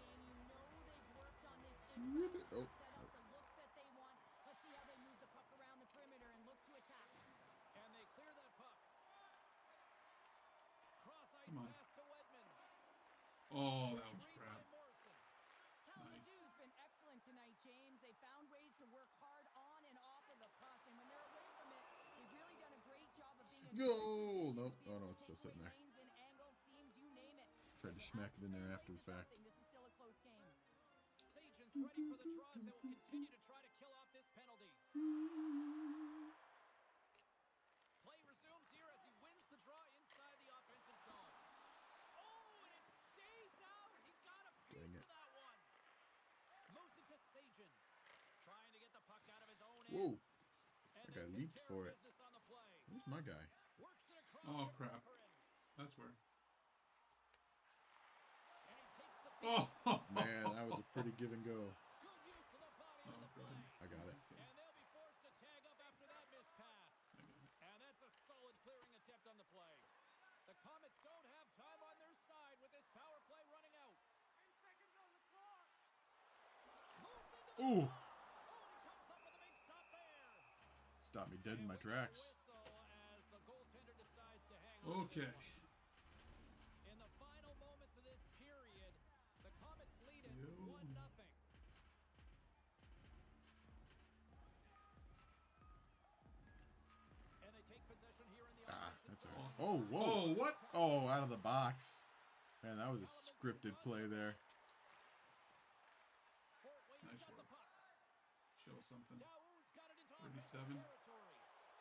Rip it. Oh. Let's see how they move the puck around the perimeter and look to attack. And they clear that puck. Cross ice Come on. pass to Wedman. Oh, that was Read crap. by Morrison. Kalamazoo's been excellent tonight, James. They found ways to work hard on and off of the puck, and when they're away from it, they've really done a great job of being in Goal! good position Nope. to be Oh, able no, to it's still take sitting away there. lanes and angles, seams, you name it. Tried to They smack have it in there translate after the to fact. something. This is still a close game. Sajan's ready for the draws that will continue to try to kill off this penalty. Play resumes here as he wins the draw inside the offensive zone. Oh, and it stays out. He got a piece Dang of it. that one. Moves it to Sajan. Trying to get the puck out of his own Whoa. end. And That they guy take leaped care for of it. business on the play. Where's my guy? Works it across Oh, to crap. Corcoran. That's where. And he takes the Oh, feed. Man, that was a pretty give and go. Good use of the body on Oh, the good. play. I got it. Okay. And they'll be forced to tag up after that missed pass. I got it. And that's a solid clearing attempt on the play. The Komets don't have time on their side with this power play running out. 10 seconds on the clock. Moves into the Ooh. slot. Oh, and he comes up with a big stop there. Stopped me dead in And my we get a tracks. whistle as the goaltender decides to hang on to Okay. this one. In the final moments of this period, the Komets lead it Yo. 1-0. And they take possession here in the Ah, offensive that's zone. all right. Oh, whoa. Oh, what? Oh, out of the box. Man, that was a scripted play there. Fort Wayne's Nice got the work. puck. Show something. Dow's got it into 37. offensive territory.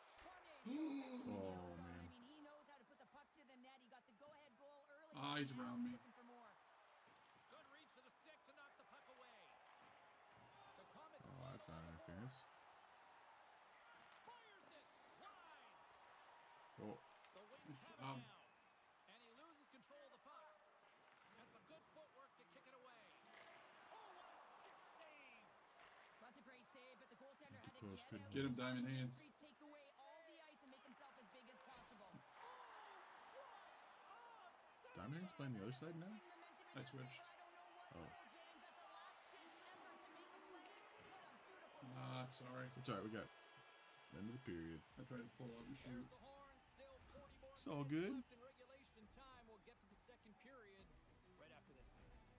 Oh, man. I mean, he knows how to put the puck to the net. He got the go-ahead goal early. Eyes Now around he's me. looking for more. Good reach to the stick to knock the puck away. The Komets Oh, play that's along not the interference. boards. Fires it wide. Oh, The Wings Good have job. it now. And he loses control of the puck. Has some good footwork to kick it away. Oh, what a stick save. That's a great save, but the goaltender had to Close, get couldn't out. Get him, to Diamond the Hands. crease, take away all the ice and make himself as big as possible. is Diamond Hands playing the other side now? I switched. Oh. James, that's a last-ditch effort to make a play. What a beautiful Ah, sorry. It's all right. We got end of the period. I tried to pull out and shoot. There's the horn. Still 40 more It's all minutes good. left in regulation time. We'll get to the second period right after this.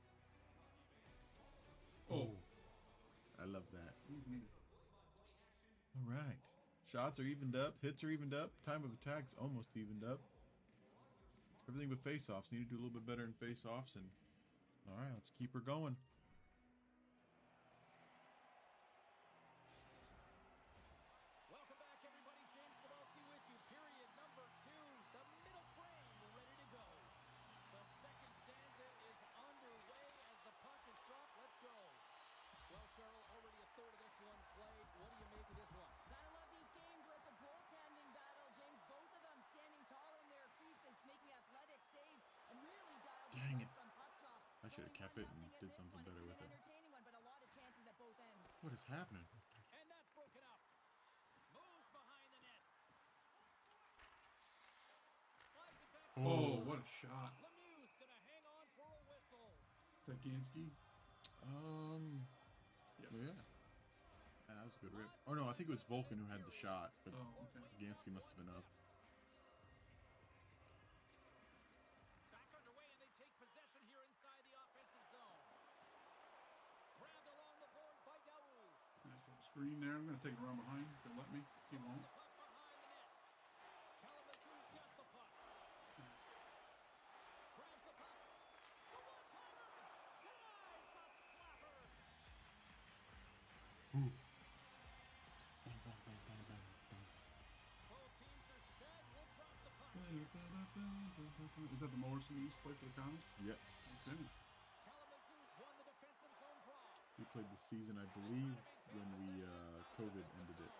Oh. I love that. Mm-hmm. All right. Shots are evened up. Hits are evened up. Time of attacks almost evened up. Everything but face-offs. Need to do a little bit better in face-offs. And all right, let's keep her going. Welcome back, everybody. James Cebulski with you. Period number 2. The middle frame ready to go. The second stanza is underway as the puck is dropped. Let's go. Well, Cheryl, already a third of this one played. What do you make of this one? Gotta love these games where it's a goaltending battle, James. Both of them standing tall in their creases, making athletic saves, and really dialed Dang in it. from puck drop. I should have kept it and did something better with it. Entertaining one, but a lot of chances at both ends. What is happening? And that's broken up. Moves behind the net. Slides it back to Oh, what a shot. Lemieux's gonna hang on for a whistle. Is that Gansky? Yeah. Yes. Yeah, that was a good rip. Oh no, I think it was Vulcan who had the shot, but Oh, okay. Gansky must have been up. Back underway, and they take possession here inside the offensive zone. Grabbed along the boards by Daou. Nice little screen there. I'm going to take it around behind. If they'll let me. He Moves won't. the puck behind the net. Kalamazoo's got the puck. Grabs the puck. The one-timer. Denies the slapper. Both teams are set. We'll drop the puck here. Is that the Morrison who used to play for the Komets? Yes. Okay. Kalamazoo's won the defensive zone draw. We played the season, I believe, when we COVID ended it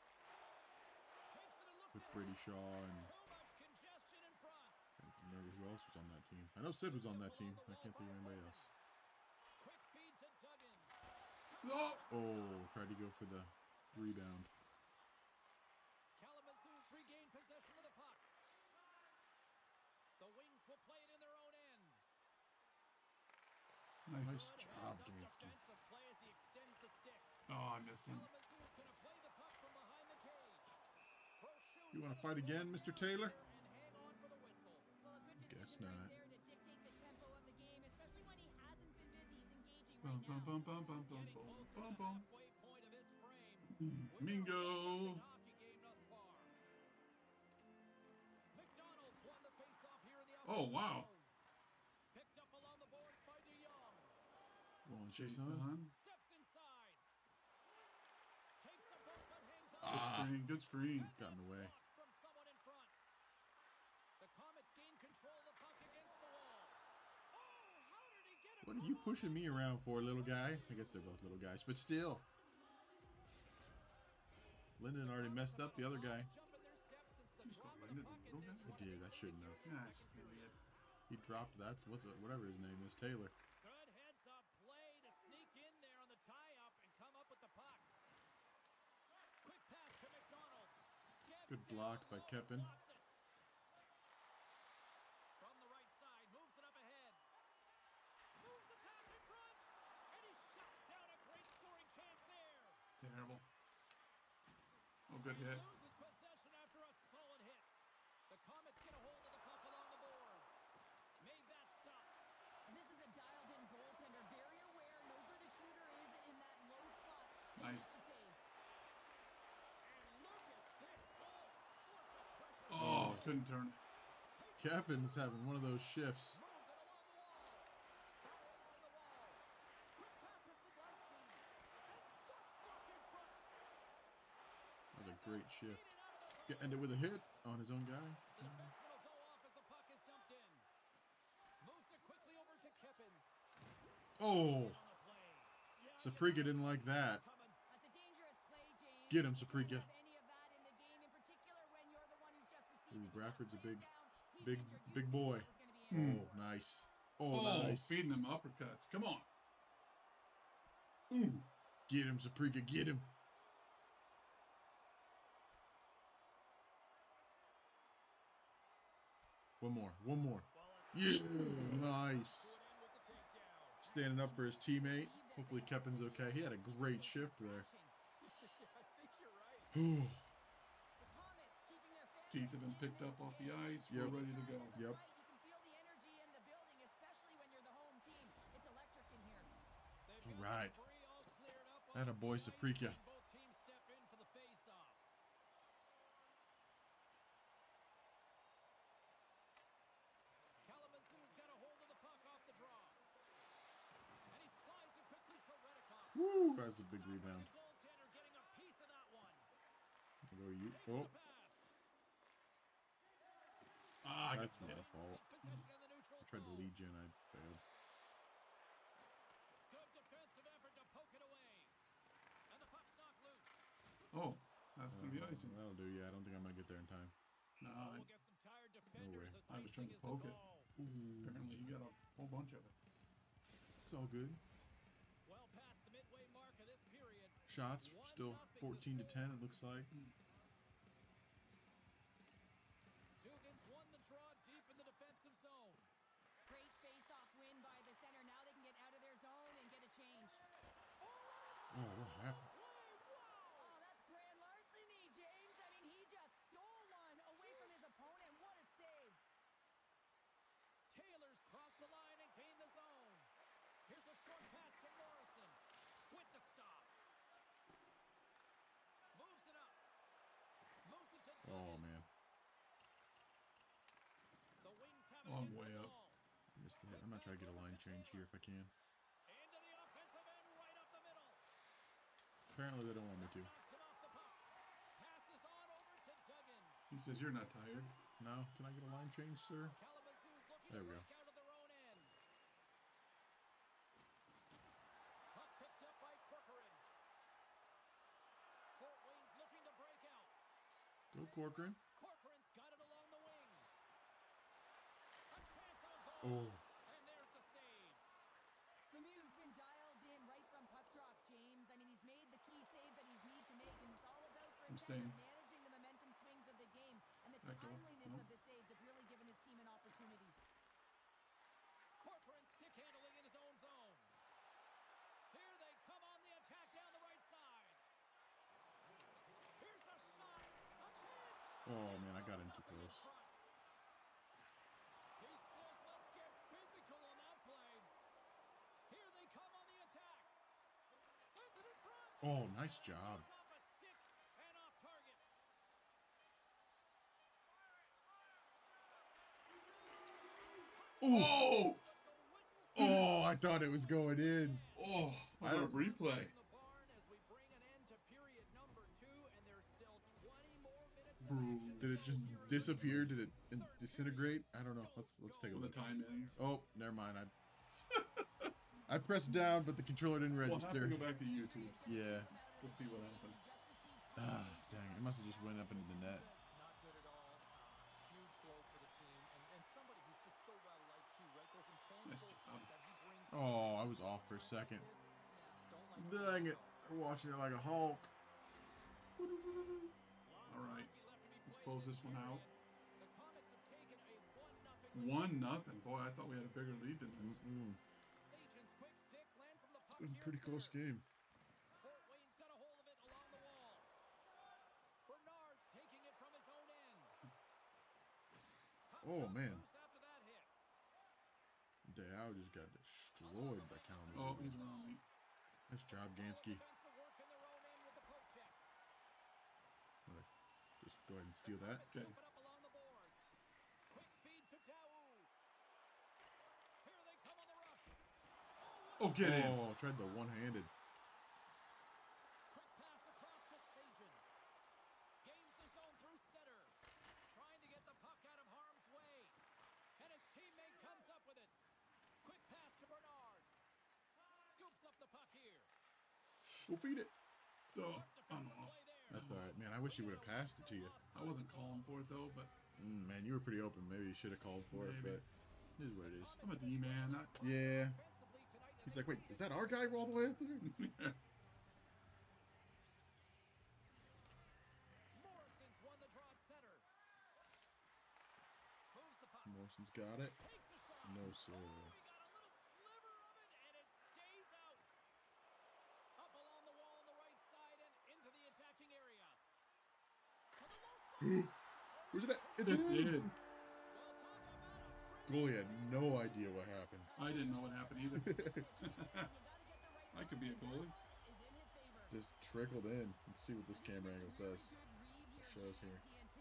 Takes it and looks with ahead. Brady Shaw and Too much congestion in front. remember who else was on that team. I know Sid was on that team. I can't think of anybody else. Quick feed to Duggan. Oh! Oh, tried to go for the rebound. Kalamazoo's regained possession of the puck. The Wings will play it in their own end. Nice. Nice job, Good Gansky. defensive play as he extends the stick. Oh, I missed him. Kalamazoo's going to play the puck from behind the cage. You want to fight again, Mr. Taylor? And hang on for the whistle. Well, a good Guess decision not. right there to dictate the tempo of the game, especially when he hasn't been busy. He's engaging Bum, right bum, now. bum, bum, bum, bum, Getting bum, close to bum, the bum. halfway point of this frame. Mingo. Hockey game thus far. McDonald's won the face-off here in the Oh, offensive wow. zone. Picked up along the boards by DeYoung. Come on, Jason. Jason. Steps inside. Takes a bump but hangs on. Good screen. Good screen. Got in the way. Blocked from someone in front. The Komets gain control of the puck against the wall. Oh, how did he get it? What are you pushing me around for, little guy? I guess they're both little guys, but still. Lyndon already messed up the other guy. Jump in their steps since the Just drop got of Lyndon, the puck in little this guy. I one. did. I shouldn't have. Nice. Idiot. He dropped that. Whatever his name is, Taylor. Good heads-up play to sneak in there on the tie-up and come up with the puck. Quick pass to McDonald. Gets Good down block by low, Kepin. blocks it. From the right side, moves it up ahead. Moves the pass in front, and he shuts down a great scoring chance there. It's terrible. Oh, good He hit. loses possession after a solid hit. The Komets get a hold of the puck along the boards. Made that stop. This is a dialed-in goaltender, very aware, knows where the shooter is in that low slot. And Nice. makes the save. And look at this, all sorts of pressure. Oh, couldn't turn it. Kevin's having one of those shifts. Moves it along the wall. Back along the wall. Quick pass to Cyclones. And that's blocked in front. That was a great shift. Skated out of the zone. Yeah, ended with a hit on his own guy. The defenseman will go off as the puck is dumped in. Moves it quickly over to Kepin. Oh, On the play. Yeah, Saprika didn't like that. coming. That's a dangerous play, James. Get him, You don't Saprika. have any of that in the game, in particular when you're the one who's just received Ooh, it. You Bradford's a gotta play big, it down. He's big, injured. You big knew boy. that was gonna be Oh, nice. Oh, Oh, nice. feeding them uppercuts. Come on. Ooh. Get him, Saprika. Get him. One more. One more. Yeah, nice. Standing up for his teammate. Hopefully Kepin's okay. He had a great shift there. Ooh. Teeth have been picked up off the ice. Yep. We're ready to go. Yep. You can feel the energy in the building, especially when you're the home team. It's electric in here. All right. That a boy, Saprika. Both teams step in for the face-off. Kalamazoo's got a hold of the puck off the draw. And he slides it quickly to Redikoff. Woo, that was a big rebound. Goaltender getting a piece of that one. I'll go to you. Takes Oh, the pass. Ah, that's The my Wings fault. take possession in the neutral I tried to zone. lead you and I failed. Good defensive effort to poke it away. And the puck's knocked loose. oh, that's going to be icing. That'll do. Yeah, I don't think I'm gonna get there in time. No, We'll get some tired defenders way. as I was icing trying to is the poke it. call. apparently he got a whole bunch of it. It's all good. Well past the midway mark of this period. Shots still 14 to 10. It looks like. Dugan's won the draw deep in the defensive zone. Great face-off win by the center. Now they can get out of their zone and get a change. Oh, what happened? Oh, that's grand larceny, James. I mean, he just stole one away from his opponent. What a save. Taylor's crossed the line and gained the zone. Here's a short pass to Morrison with the stop. Moves it up. Moves it to Duggan. Oh man, The Wings have it Long against way the up. wall. missed the hit. I'm gonna try to get a line change here if I can. Into the offensive end, right up the middle. Apparently they don't want me to. Knocks it off the puck. Passes on over to Duggan. He says, you're not tired. No, can I get a line change, sir? Kalamazoo's looking There to we break go. out of their own end. Puck picked up by Corcoran. Fort Wayne's looking to break out. Go Corcoran. Corcoran's got it along the wing. A chance Oh. And there's the save. Lemieux's been dialed in right from puck drop, James. I mean, he's made the key saves that he's need to make, and it's all about for him I'm staying. managing the momentum swings of the game, and the Back door. timeliness Nope. of the saves have really given his team an opportunity. Corcoran stick handling in his own zone. Here they come on the attack down the right side. Here's a shot. A chance. Oh, man, I got in too Nothing in close. front. He says, let's get physical on that play. Here they come on the attack. Sends it in front. Oh, nice job. Goes off a stick and off target. Oh! Oh, I thought it was going in. Oh! I I don't don't- replay. In the barn as we bring an end to period number 2, and there's still 20 more minutes of Bro. action. Did it just disappear? Did it disintegrate? I don't know. Let's take a When the look. time ends. Oh, never mind. I pressed down, but the controller didn't We'll have to register. go back to YouTube. Yeah. We'll see what happened. Ah, dang it. It must have just went up into the net. Not good at all. Huge blow for the team, and somebody who's just so well liked too, right? Those intangibles job. that he brings. Oh, I was off for a second. Dang it. I'm watching it like a Hulk. All right. Let's close this one out. The Komets have taken a 1-0 1-0. Boy, I thought we had a bigger lead than this. Sajan's quick stick lands from the puck A here pretty at close center. game. Fort Wayne's got a hold of it along the wall. Bernard's taking it from his own end. Puck Oh, got man. loose after that hit. Dao just got destroyed by Komets. Oh, he's around me. Nice job, Gansky. Defensive work in their own end with the poke check. Just go ahead and steal that. Okay. Scoop it up along the boards. Quick feed to Tau. Here they come on the rush. Oh, get in. Oh, tried the one-handed. Quick pass across to Sajan. Gains the zone through center. Trying to get the puck out of harm's way. And his teammate comes up with it. Quick pass to Bernard. Scoops up the puck here. Go feed it. Oh, Smart I'm defensive off. play there. That's all right, man. I wish he would have passed it to you. I wasn't calling for it though, but Man, you were pretty open. Maybe you should have called for it, Maybe. but it is what it is. I'm a D-man. Not... Yeah. Defensively tonight, and He's they like, wait, is that our guy all the way up there? Morrison's won the draw at center. Moves the puck. Morrison's got it. Takes a shot. No, sir. Oh, he got a little sliver of it, and it stays out. Up along the wall on the right side and into the attacking area. To the low side. Where's it at? It's It in. did. Well, talk about a free. Goalie had no idea what happened. I didn't know what happened either. I could be a goalie. Just trickled in. Let's see what this camera angle says. Shows here.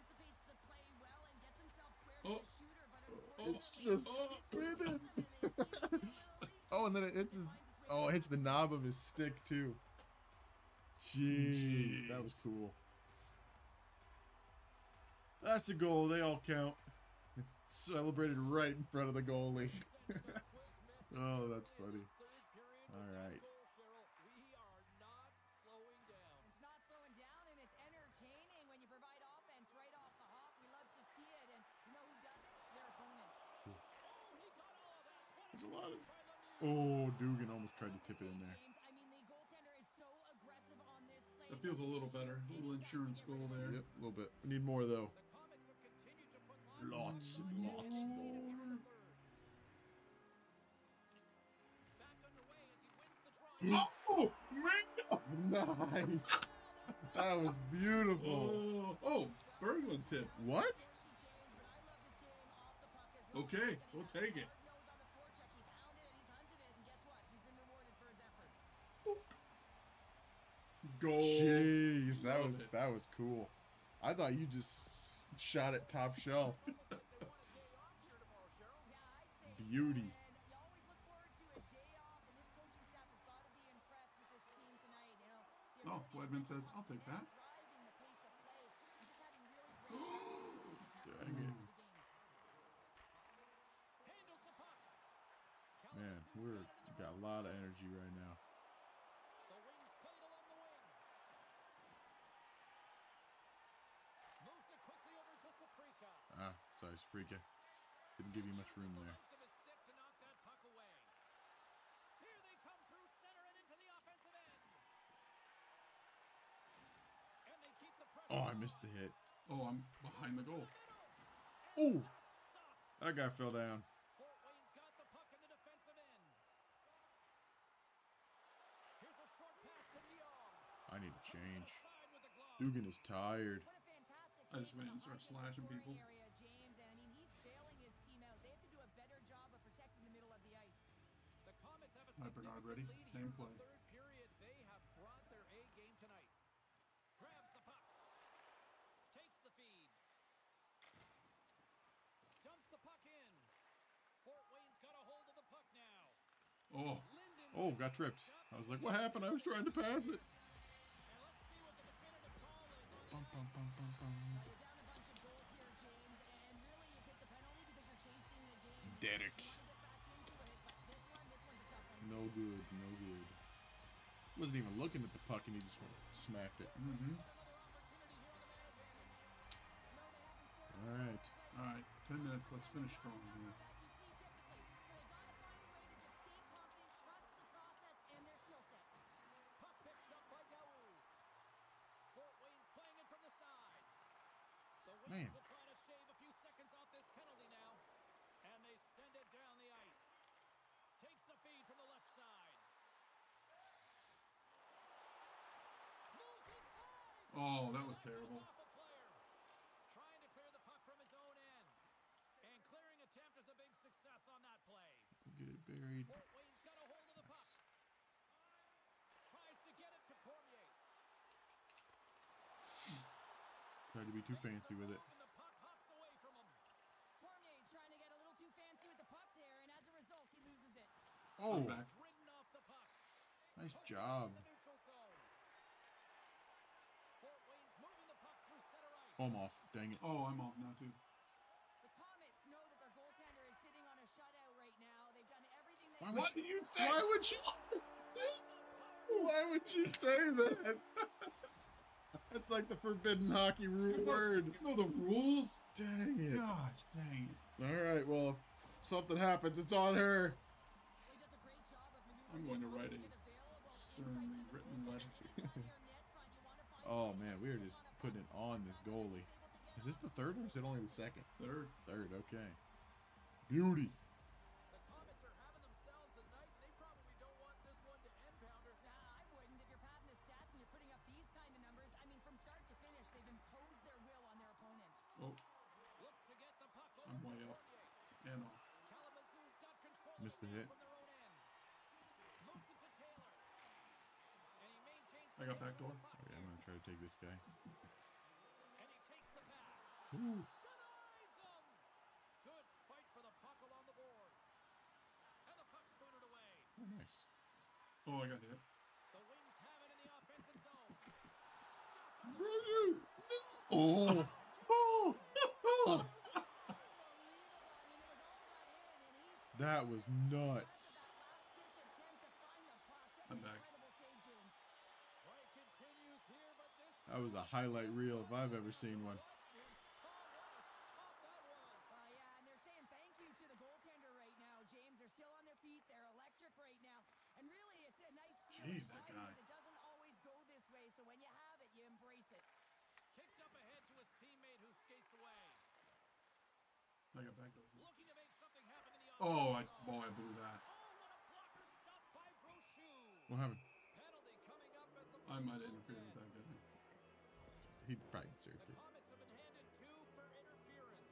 Oh. It's just spinning. Oh, and then it hits his. Oh, it hits the knob of his stick too. Jeez, that was cool. That's a goal. They all count. Celebrated right in front of the goalie. Oh, that's funny. All right. We are not slowing down. It's not slowing down, and it's entertaining when you provide offense right off the hop. We love to see it, and you know who does it? Their opponent. Oh, he got all of that. What There's a lot of. by Lemieux. Oh, Dugan almost tried to tip it in there. James, I mean, the goaltender is so aggressive on this play. That feels a little better. A little insurance goal there. Yep, a little bit. We need more though. The Komets have continued to put Lots and lots more. Back underway as he wins the draw. Oh, man! Nice. That was beautiful. Oh, Berglund tip. What? Okay, we'll take it. Goal. Jeez, Love it. that was cool. I thought you just shot it top shelf. Beauty. Oh, Wedman says, I'll take that. Dang it. Man, we're got a lot of energy right now. The wings played along the wing. Moves it quickly over to Saprika. Ah, sorry, Sprika. Didn't give you much room there. Length of his stick missed the hit. Oh, I'm behind the goal. Oh, that guy fell down. Fort Wayne's got the puck in the defensive end. Here's a short pass to Leon. I need to change. Side with the glove. Dugan is tired. What a fantastic I just save went and from started behind slashing the people. scoring area, James, and I mean he's bailing his team out. They have to do a better job of protecting the middle of the ice. The Komets have a All right, Bernard, significant ready? lead Same here in play. the third period. They have brought their A game tonight. Grabs the puck. Takes the feed. Dumps the puck in. Fort Wayne's got a hold of the puck now. Oh, Linden's Oh, got tripped. I was like, what happened? I was trying to pass it. And let's see what the definitive call is on the Bum, bum, ice. bum, bum, bum. You're down a bunch of goals here, James, and really you take the penalty because you're chasing the game. Derek. You want to get back into it, but this one's a tough one. No good, no good. Wasn't even looking at the puck and he just went smacked it. mm-hmm. Another opportunity here on the man advantage. No, they haven't scored. All right. All right, 10 minutes. Let's finish strong here. That you see typically. So they got to find a way to just stay confident, trust the process and their skill sets. Puck picked up by Daou. Fort Wayne's playing it from the side. The Man. Wings will try to shave a few seconds off this penalty now. And they send it down the ice. Takes the feed from the left side. Moves inside. Oh, that was Puck terrible. off a player. Trying to clear the puck from his own end. And clearing attempt is a big success on that play. Get it buried. Fort Wayne's got a hold of the puck. Tries to get it to Cormier. Tried to be too fancy with it. And the puck hops away from him. Cormier's trying to get a little too fancy with the puck there, and as a result, he loses it. Oh, I'm back. Ridden off the puck. nice Poked job. in the neutral zone. Fort Wayne's moving the puck through center ice. Oh, I'm off. Dang it. Oh, I'm off now too. The Komets know that their goaltender is sitting on a shutout right now. They've done everything they Why can. would What did you say? Why would she? Why would she say that? That's like the forbidden hockey word. You know the rules? Dang it. Gosh, dang it. All right, well, if something happens, it's on her. He does a great job of I'm maneuvering going to the puck write a get available sternly insight to the written goaltender. letter. It's on your net front. You want to find Oh, a way man, to we are step just on a putting it puck. on this goalie. Is this the third or is it only the second? Third. Third, okay. Beauty. The Komets are having themselves a night. They probably don't want this one to end, Pounder. Nah, I wouldn't. If you're padding the stats and you're putting up these kind of numbers, I mean, from start to finish, they've imposed their will on their opponent. Oh, Looks to get the puck over I'm to way up. Cormier. and off. Kalamazoo's got control Missed the of hit. from their own end. Moves it to Taylor. And he maintains I got back possession door. of the puck. Okay, I'm going to try to take this guy. And he takes the pass. Ooh. Denies him. Good fight for the puck along the boards. And the puck's booted away. Oh, nice. Oh, I got hit. The Wings have it in the offensive zone. Stopped by the Brother. Oh. Oh. Unbelievable. I mean, it was all brought in, and he's That was nuts. that last-ditch attempt to find the puck. Just I'm an back. incredible save, James. play continues here, but this That was a highlight reel if I've ever seen one. what a stop that was. Yeah, and they're saying thank you to the goaltender right now, James. They're still on their feet. They're electric right now. And really, it's a nice feeling. Jeez, that Why? guy. Because it doesn't always go this way. So when you have it, you embrace it. Kicked up ahead to his teammate who skates away. I got back door. Looking to make something happen in the Oh, offensive zone. I blew that. Oh, what a blocker stop by Brochu. What happened? Penalty coming up as the I might have Blues interfered with move that in. guy. He probably deserved The it. Komets have been handed 2 for interference.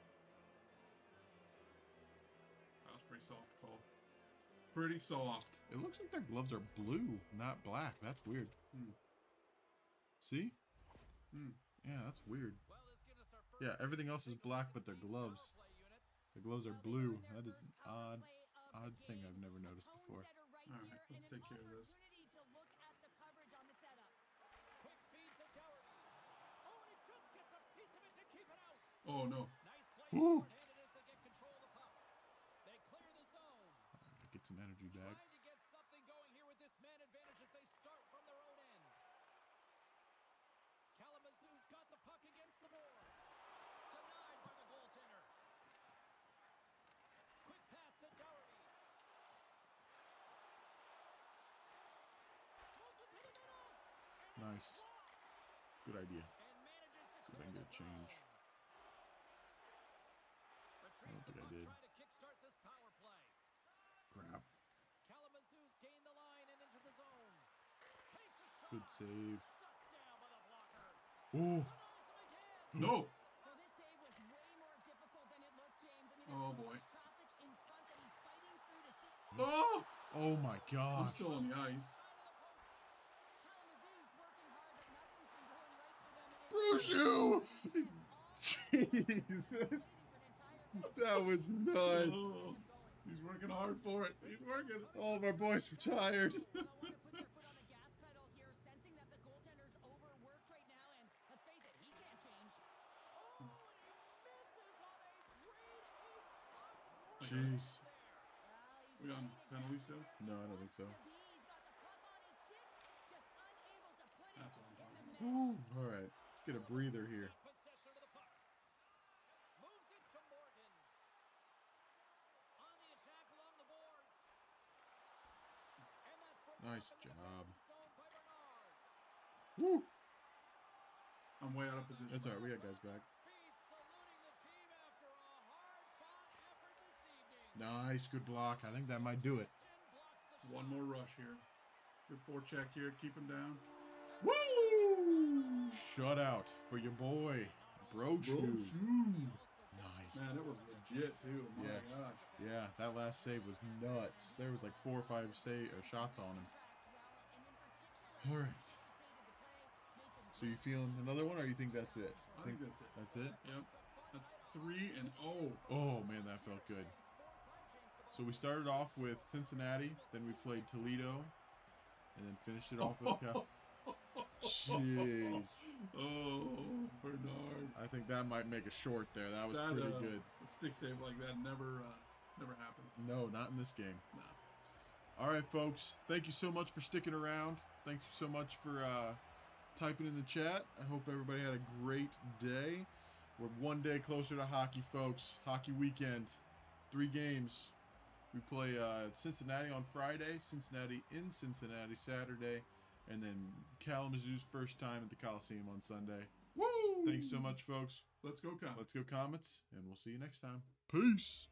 That was pretty soft call. Pretty soft. It looks like their gloves are blue, not black. That's weird. Hmm. See? Hmm. Yeah, that's weird. Well, this gives us our first Yeah, everything chance else to is take a black, look but at their the team's gloves. power play unit. The gloves are Well, they blue. won their That is first an power odd, play of the odd thing game. I've never A noticed tone before. setter right All right, here, let's and take an care of this. opportunity to look at the coverage on the setup. Quick feed to Doherty. Oh, and he just gets a piece of it to keep it out. Oh, no. Nice play Woo. short-handed as they get control of the puck. They clear the zone. Get some energy back. Trying to get something going here with this man advantage as they start from their own end. Kalamazoo's got the puck against the boards. Denied by the goaltender. Quick pass to Doherty. Moves it to the middle. And Nice. it's blocked. Good idea. And manages if I can get a change. I don't think I did. Crap. Kalamazoo's gained the line and into the zone. Takes a shot. Good save. Shut down by the blocker. Oh. Denies him again. No. Well, this save was way more difficult than it looked, James. I mean, Oh, there's so boy. much traffic in front that he's fighting through to see. Oh! Oh my I'm gosh. still on the ice. Kalamazoo's working hard, but nothing's been going right for them. And Brushu! Jeez. That was nuts. Oh, he's working hard for it. He's working. All of our boys were tired. Well, they'll want to put their foot on the gas pedal here, sensing that the goaltender's overworked right now, and let's face it, he can't change. Oh, and he misses on a grade A+ score. Jeez. Well, We on penalty still? No, I don't think so. He's got the puck on his stick, just unable to put it That's what I'm in talking the about. net. All right. Let's get a breather here. Possession of the puck. Moves it to Morgan. On the attack along the boards. And that's broken Nice up in the job. offensive zone by Bernard. Woo. I'm way out of position. That's all right. We got guys back. Feet saluting the team after a hard-fought effort this evening. Nice. Good block. I think that might do it. Weston blocks the One shot. more rush here. Good forecheck here. Keep him down. Woo! Shutout for your boy, Broshu. Nice. Man, that was legit too. My Yeah. gosh. Yeah, that last save was nuts. There was like 4 or 5 shots on him. All right. So you feeling another one, or you think that's it? I think that's it. That's it? Yep. That's 3-0. Oh man, that felt good. So we started off with Cincinnati, then we played Toledo, and then finished it off with Cal. Jeez. Oh, Bernard. I think that might make a short there. That was pretty good. A stick save like that never happens. No, not in this game. No. All right, folks. Thank you so much for sticking around. Thank you so much for typing in the chat. I hope everybody had a great day. We're one day closer to hockey, folks. Hockey weekend. 3 games. We play Cincinnati on Friday, Cincinnati in Cincinnati Saturday, and then Kalamazoo's first time at the Coliseum on Sunday. Woo! Thanks so much, folks. Let's go, Komets. Let's go Komets, and we'll see you next time. Peace.